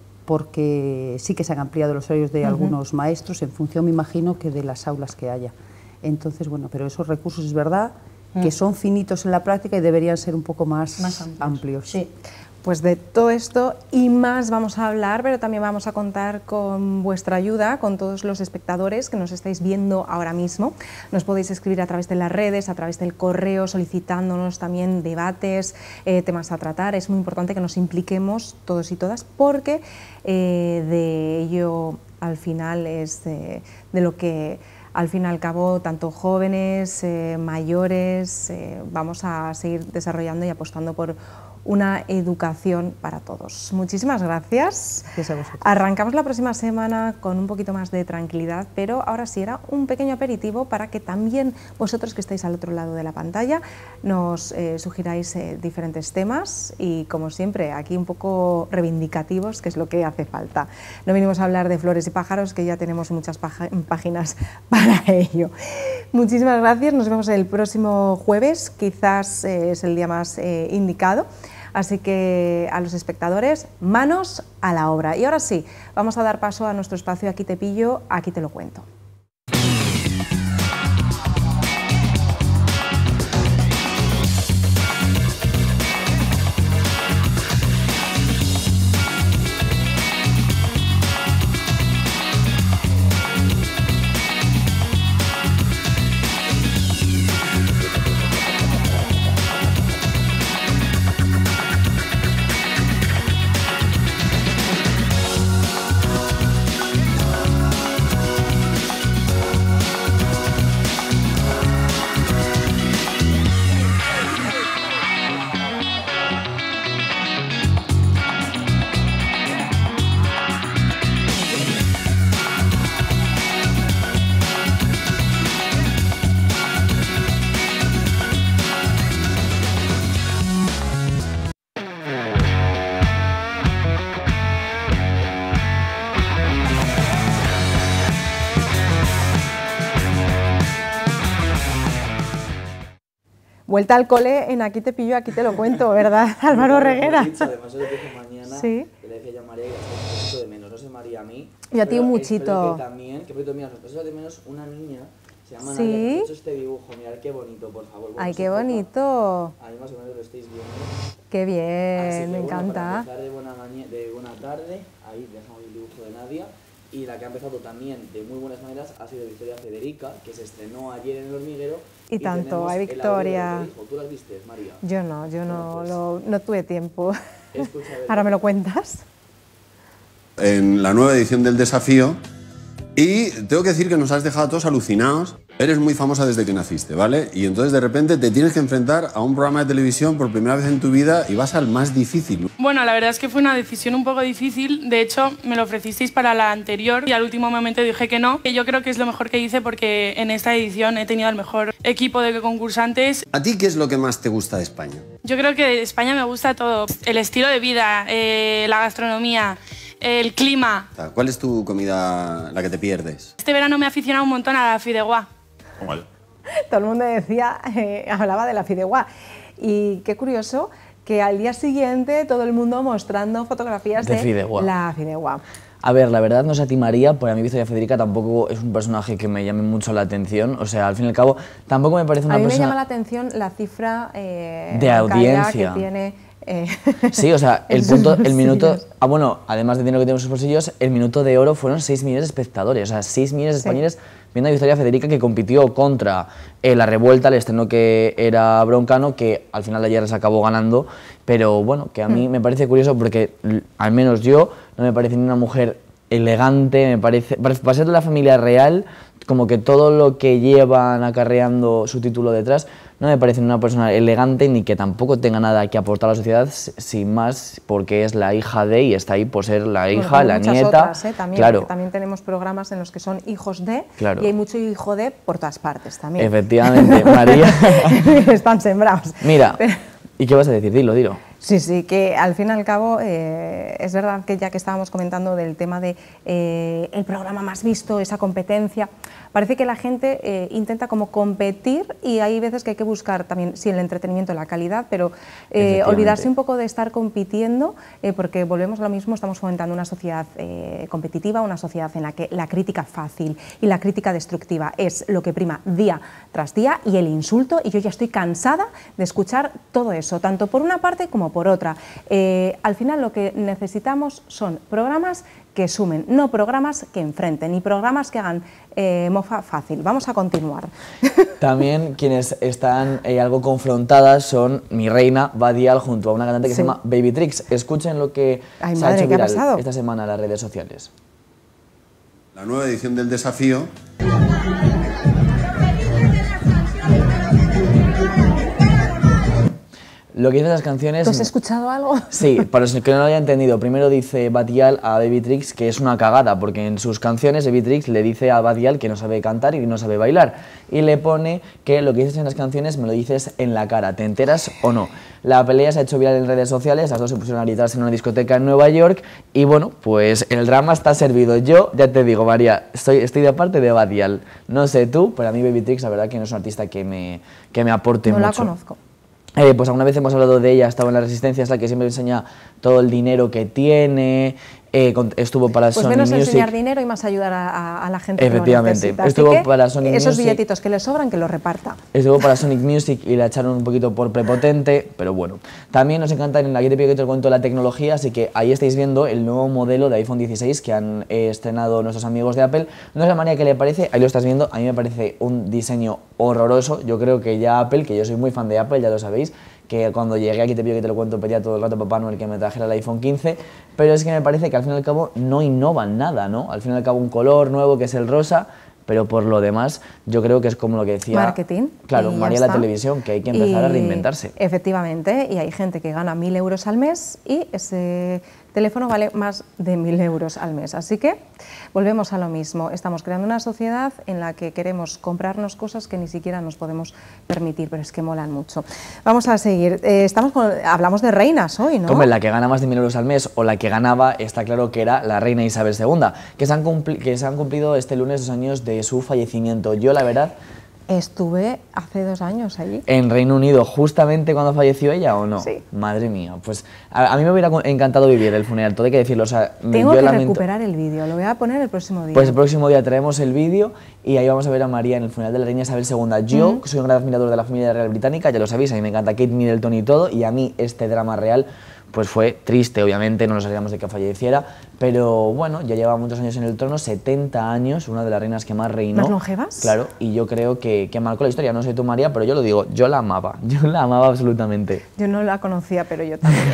porque sí que se han ampliado los horarios de uh-huh. algunos maestros en función, me imagino, que de las aulas que haya. Entonces, bueno, pero esos recursos es verdad que son finitos en la práctica y deberían ser un poco más, más amplios. amplios. Sí. Pues de todo esto y más vamos a hablar, pero también vamos a contar con vuestra ayuda, con todos los espectadores que nos estáis viendo ahora mismo. Nos podéis escribir a través de las redes, a través del correo, solicitándonos también debates, eh, temas a tratar. Es muy importante que nos impliquemos todos y todas, porque eh, de ello al final es de, de lo que... Al fin y al cabo, tanto jóvenes, eh, mayores, eh, vamos a seguir desarrollando y apostando por una educación para todos. Muchísimas gracias. Gracias a vosotros. Arrancamos la próxima semana con un poquito más de tranquilidad, pero ahora sí era un pequeño aperitivo para que también vosotros que estáis al otro lado de la pantalla nos eh, sugiráis eh, diferentes temas y, como siempre, aquí un poco reivindicativos, que es lo que hace falta. No venimos a hablar de flores y pájaros, que ya tenemos muchas páginas para ello. Muchísimas gracias, nos vemos el próximo jueves, quizás eh, es el día más eh, indicado. Así que a los espectadores, manos a la obra. Y ahora sí, vamos a dar paso a nuestro espacio Aquí te pillo, aquí te lo cuento. Vuelta al cole en Aquí te pillo, aquí te lo cuento, ¿verdad, Álvaro Reguera? Además, yo le dije mañana, sí. que le decía yo a María que hacía un poquito de menos, no sé María a mí. Y a ti un muchito. Pero que también, que poquito mira, nos echamos de menos una niña, se llama ¿Sí? Nadia, que ha hecho este dibujo, mirad qué bonito, por favor. Ay, qué bonito. Ahí más o menos lo estáis viendo. Qué bien, Así que, me bueno, encanta. Para empezar de buena, de buena tarde, ahí dejamos el dibujo de Nadia. Y la que ha empezado también de muy buenas maneras ha sido Victoria Federica, que se estrenó ayer en El Hormiguero. Y, y tanto, hay Victoria. ¿Tú las viste, María? Yo no, yo no, no, pues, lo, no tuve tiempo. Escucha, Ahora me lo cuentas. En la nueva edición del desafío, y tengo que decir que nos has dejado a todos alucinados. Eres muy famosa desde que naciste, ¿vale? Y entonces de repente te tienes que enfrentar a un programa de televisión por primera vez en tu vida y vas al más difícil. Bueno, la verdad es que fue una decisión un poco difícil. De hecho, me lo ofrecisteis para la anterior y al último momento dije que no. Que yo creo que es lo mejor que hice porque en esta edición he tenido el mejor equipo de concursantes. ¿A ti qué es lo que más te gusta de España? Yo creo que de España me gusta todo. El estilo de vida, eh, la gastronomía, el clima. ¿Cuál es tu comida la que te pierdes? Este verano me he aficionado un montón a la fideuá. ¿Cuál? Todo el mundo decía, eh, hablaba de la fideuá. Y qué curioso que al día siguiente todo el mundo mostrando fotografías de, de fideuá. la fideuá. A ver, la verdad no sé a ti, María, porque a mí Victoria Federica tampoco es un personaje que me llame mucho la atención, o sea, al fin y al cabo, tampoco me parece una persona... A mí persona... me llama la atención la cifra eh, de audiencia que tiene... Eh, sí, o sea, el punto, el minuto... Ah, bueno, además de dinero que tenemos en sus bolsillos, el minuto de oro fueron seis millones de espectadores, o sea, seis millones de sí. españoles viendo a Victoria Federica, que compitió contra eh, La Revuelta, el estreno que era Broncano, que al final de ayer se acabó ganando, pero bueno, que a mí mm. me parece curioso porque al menos yo no me parece ni una mujer elegante, me parece, para ser de la familia real, como que todo lo que llevan acarreando su título detrás, no me parece una persona elegante ni que tampoco tenga nada que aportar a la sociedad, sin más porque es la hija de y está ahí por ser la hija, bueno, la nieta. Otras, ¿eh? También, claro. también tenemos programas en los que son hijos de, claro. y hay mucho hijo de por todas partes también. Efectivamente, María. Están sembrados. Mira, ¿y qué vas a decir? Dilo, dilo. Sí, sí, que al fin y al cabo eh, es verdad que ya que estábamos comentando del tema de eh, el programa más visto, esa competencia, parece que la gente eh, intenta como competir y hay veces que hay que buscar también, sí, el entretenimiento, la calidad, pero eh, olvidarse un poco de estar compitiendo, eh, porque volvemos a lo mismo, estamos fomentando una sociedad eh, competitiva, una sociedad en la que la crítica fácil y la crítica destructiva es lo que prima día tras día y el insulto, y yo ya estoy cansada de escuchar todo eso, tanto por una parte como por otra. Eh, al final lo que necesitamos son programas que sumen, no programas que enfrenten, ni programas que hagan eh, mofa fácil. Vamos a continuar. También quienes están eh, algo confrontadas son mi reina Badial junto a una cantante que sí. se llama Baby Tricks. Escuchen lo que Ay, se madre, ha hecho ¿qué viral ha pasado? esta semana en las redes sociales. La nueva edición del desafío. Lo que dicen las canciones... ¿Tú has escuchado algo? Sí, para los que no lo hayan entendido, primero dice Badial a Baby Tricks que es una cagada, porque en sus canciones Baby Tricks le dice a Badial que no sabe cantar y no sabe bailar, y le pone que lo que dices en las canciones me lo dices en la cara, ¿te enteras o no? La pelea se ha hecho viral en redes sociales, las dos se pusieron a gritarse en una discoteca en Nueva York, y bueno, pues el drama está servido. Yo, ya te digo, María, estoy, estoy de parte de Badial, no sé tú, pero a mí Baby Tricks la verdad que no es un artista que me, que me aporte no mucho. No la conozco. Eh, pues alguna vez hemos hablado de ella, ha estado en La Resistencia, es la que siempre enseña todo el dinero que tiene, eh, con, estuvo para pues Sony menos Music. enseñar dinero y más ayudar a, a, a la gente Efectivamente, que lo necesita. estuvo Así que para Sony esos Music, billetitos que le sobran, que los reparta. Estuvo para Sonic Music y la echaron un poquito por prepotente, pero bueno. También nos encanta en la que te pido que te cuento la tecnología, así que ahí estáis viendo el nuevo modelo de iPhone dieciséis que han eh, estrenado nuestros amigos de Apple. No es la manera que le parece, ahí lo estás viendo, a mí me parece un diseño horroroso. Yo creo que ya Apple, que yo soy muy fan de Apple, ya lo sabéis, que cuando llegué aquí te pido que te lo cuento, pedía todo el rato a Papá Noel que me trajera el iPhone quince, pero es que me parece que al fin y al cabo no innovan nada, ¿no? Al fin y al cabo un color nuevo que es el rosa, pero por lo demás yo creo que es como lo que decía... Marketing. Claro, María la televisión, que hay que empezar y, a reinventarse. Efectivamente, y hay gente que gana mil euros al mes y ese teléfono vale más de mil euros al mes. Así que volvemos a lo mismo. Estamos creando una sociedad en la que queremos comprarnos cosas que ni siquiera nos podemos permitir, pero es que molan mucho. Vamos a seguir. Eh, estamos con, hablamos de reinas hoy, ¿no? Hombre, la que gana más de mil euros al mes o la que ganaba, está claro que era la reina Isabel segunda, que se han, que se han cumplido este lunes dos años de su fallecimiento. Yo, la verdad... Estuve hace dos años allí. ¿En Reino Unido justamente cuando falleció ella o no? Sí. Madre mía, pues a, a mí me hubiera encantado vivir el funeral, todo hay que decirlo. O sea, Tengo yo que lamento... recuperar el vídeo, lo voy a poner el próximo día. Pues el próximo día traemos el vídeo y ahí vamos a ver a María en el funeral de la reina Isabel segunda. Yo mm. soy un gran admirador de la familia real británica, ya lo sabéis, a mí me encanta Kate Middleton y todo, y a mí este drama real pues fue triste, obviamente, no nos sabíamos de que falleciera, pero bueno, ya lleva muchos años en el trono, setenta años, una de las reinas que más reinó. ¿Más longevas? Claro, y yo creo que, que marcó la historia. No sé tú, María, pero yo lo digo, yo la amaba, yo la amaba absolutamente. Yo no la conocía, pero yo también.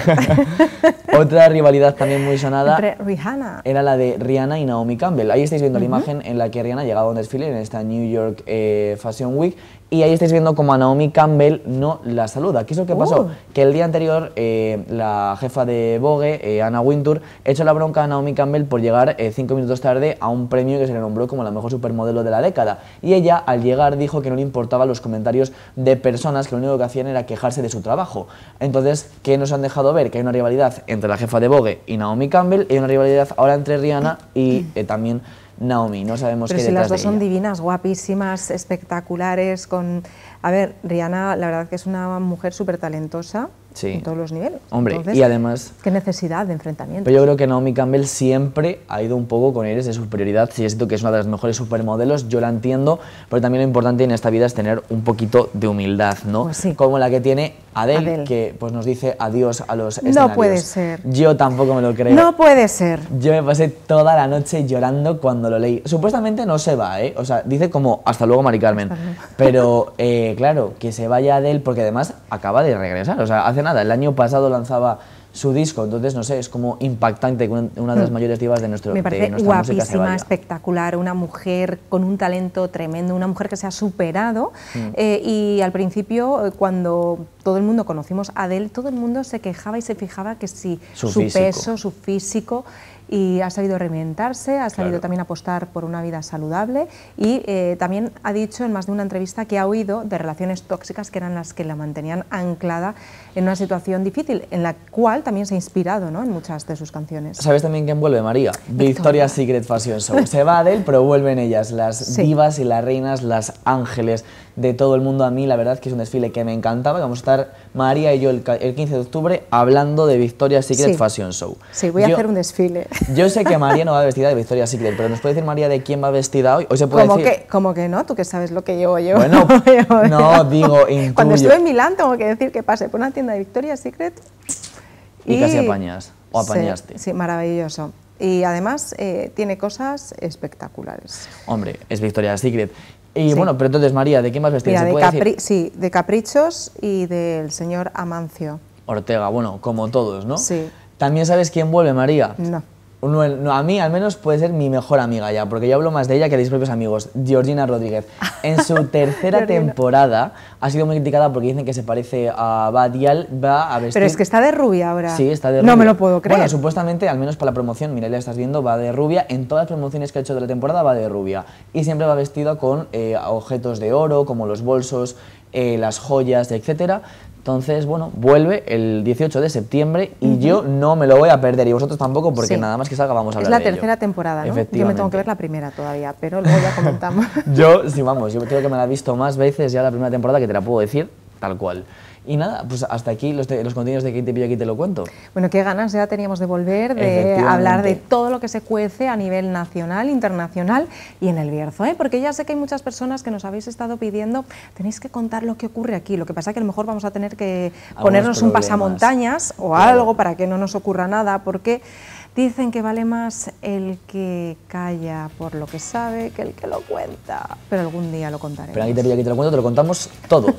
Otra rivalidad también muy sonada entre Rihanna era la de Rihanna y Naomi Campbell. Ahí estáis viendo uh-huh. la imagen en la que Rihanna llegaba a un desfile en esta New York eh, Fashion Week, y ahí estáis viendo como a Naomi Campbell no la saluda. ¿Qué es lo que pasó? Uh. Que el día anterior eh, la jefa de Vogue, eh, Anna Wintour, echó la bronca a Naomi Campbell por llegar eh, cinco minutos tarde a un premio que se le nombró como la mejor supermodelo de la década. Y ella, al llegar, dijo que no le importaban los comentarios de personas que lo único que hacían era quejarse de su trabajo. Entonces, ¿qué nos han dejado ver? Que hay una rivalidad entre la jefa de Vogue y Naomi Campbell, y hay una rivalidad ahora entre Rihanna y eh, también Naomi. No sabemos Pero qué si detrás las dos de son ella. divinas, guapísimas, espectaculares, con A ver, Rihanna, la verdad que es una mujer súper talentosa. Sí. En todos los niveles. Hombre, Entonces, y además... ¿qué necesidad de enfrentamiento? Pero yo creo que Naomi Campbell siempre ha ido un poco con aires de superioridad. Sí, es cierto que es una de las mejores supermodelos, yo la entiendo, pero también lo importante en esta vida es tener un poquito de humildad, ¿no? Pues sí. Como la que tiene Adele, Adele, que pues nos dice adiós a los escenarios. No puede ser. Yo tampoco me lo creo. No puede ser. Yo me pasé toda la noche llorando cuando lo leí. Supuestamente no se va, ¿eh? O sea, dice como hasta luego, Mari Carmen. Pero, eh, claro, que se vaya Adele porque además acaba de regresar. O sea, hace nada, el año pasado lanzaba su disco, entonces no sé, es como impactante que una de las mayores divas de, nuestro, Me parece de nuestra música se guapísima, vaya. espectacular, una mujer con un talento tremendo, una mujer que se ha superado Mm. eh, y al principio eh, cuando todo el mundo conocimos a Adele, todo el mundo se quejaba y se fijaba que si Su su, físico. peso, su físico, y ha sabido reinventarse, ha sabido Claro. también apostar por una vida saludable y eh, también ha dicho en más de una entrevista que ha huido de relaciones tóxicas que eran las que la mantenían anclada en una situación difícil, en la cual también se ha inspirado, ¿no?, en muchas de sus canciones. ¿Sabes también quién vuelve, María? Victoria's Secret Fashion Show. Se va Adele, pero vuelven ellas, las Sí. divas y las reinas, las ángeles de todo el mundo. A mí la verdad que es un desfile que me encantaba. Vamos a estar María y yo el, ca- el quince de octubre hablando de Victoria's Secret Sí. Fashion Show. Sí, voy a Yo- hacer un desfile. Yo sé que María no va vestida de Victoria's Secret, pero ¿nos puede decir María de quién va vestida hoy? Hoy se puede ¿Cómo decir... que, ¿Cómo que no? Tú que sabes lo que llevo yo. Bueno, no, digo, intuyo. Cuando estuve en Milán tengo que decir que pasé por una tienda de Victoria's Secret Y casi apañas, o Sí, apañaste. Sí, maravilloso. Y además eh, tiene cosas espectaculares. Hombre, es Victoria's Secret. Y Sí. bueno, pero entonces María, ¿de quién vas vestida? Mira, ¿Se de, puede decir? capri sí, de Caprichos y del señor Amancio. Ortega, bueno, como todos, ¿no? Sí. ¿También sabes quién vuelve, María? No. No, no, a mí al menos puede ser mi mejor amiga ya, porque yo hablo más de ella que de mis propios amigos, Georgina Rodríguez. En su tercera Georgina. temporada ha sido muy criticada porque dicen que se parece a Badial, va a vestir... Pero es que está de rubia ahora. Sí, está de rubia. No me lo puedo creer. Bueno, supuestamente, al menos para la promoción, mira, la estás viendo, va de rubia. En todas las promociones que ha hecho de la temporada va de rubia. Y siempre va vestida con eh, objetos de oro, como los bolsos, eh, las joyas, etcétera. Entonces, bueno, vuelve el dieciocho de septiembre y Ujú. yo no me lo voy a perder y vosotros tampoco porque Sí. nada más que salga vamos a Es hablar la de ello. tercera temporada, ¿no? Yo me Efectivamente. tengo que ver la primera todavía, pero luego ya comentamos. Yo, sí, vamos, yo creo que me la he visto más veces ya la primera temporada que te la puedo decir tal cual. Y nada, pues hasta aquí los, te- los contenidos de Quién te pillo aquí te lo cuento. Bueno, qué ganas ya teníamos de volver, de Efectivamente. hablar de todo lo que se cuece a nivel nacional, internacional y en el Bierzo, ¿eh? Porque ya sé que hay muchas personas que nos habéis estado pidiendo, tenéis que contar lo que ocurre aquí, lo que pasa que a lo mejor vamos a tener que Algunos ponernos un problemas. pasamontañas o Claro. algo para que no nos ocurra nada, porque dicen que vale más el que calla por lo que sabe que el que lo cuenta, pero algún día lo contaremos. Pero aquí te pillo aquí te lo cuento, te lo contamos todo,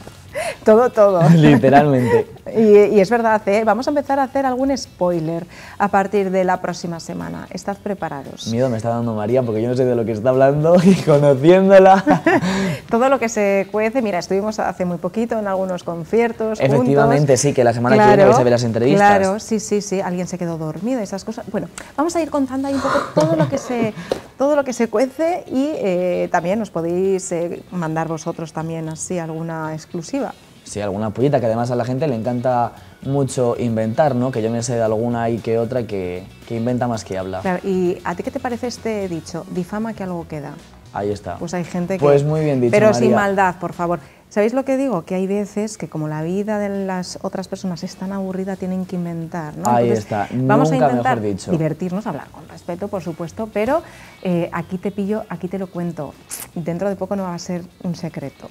Todo, todo. literalmente. Y, y es verdad, ¿eh? Vamos a empezar a hacer algún spoiler a partir de la próxima semana. Estad preparados. Miedo me está dando María porque yo no sé de lo que está hablando y conociéndola. Todo lo que se cuece, mira, estuvimos hace muy poquito en algunos conciertos. Efectivamente, juntos. sí, que la semana que viene vais a ver las entrevistas. Claro, sí, sí, sí. Alguien se quedó dormido, esas cosas. Bueno, vamos a ir contando ahí un poco todo lo que se, todo lo que se cuece y eh, también os podéis eh, mandar vosotros también así alguna exclusiva. Sí, alguna pollita, que además a la gente le encanta mucho inventar, ¿no? Que yo me sé de alguna y que otra que, que inventa más que habla. Claro, ¿y a ti qué te parece este dicho? Difama que algo queda. Ahí está. Pues hay gente que... Pues muy bien dicho, Pero María. sin maldad, por favor. ¿Sabéis lo que digo? Que hay veces que como la vida de las otras personas es tan aburrida, tienen que inventar, ¿no? Ahí Entonces, está, vamos nunca a intentar mejor dicho. divertirnos, hablar con respeto, por supuesto, pero eh, aquí te pillo, aquí te lo cuento. Dentro de poco no va a ser un secreto.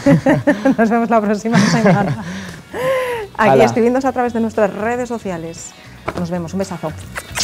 Nos vemos la próxima semana. Aquí Hala. escribiéndonos a través de nuestras redes sociales. Nos vemos, un besazo.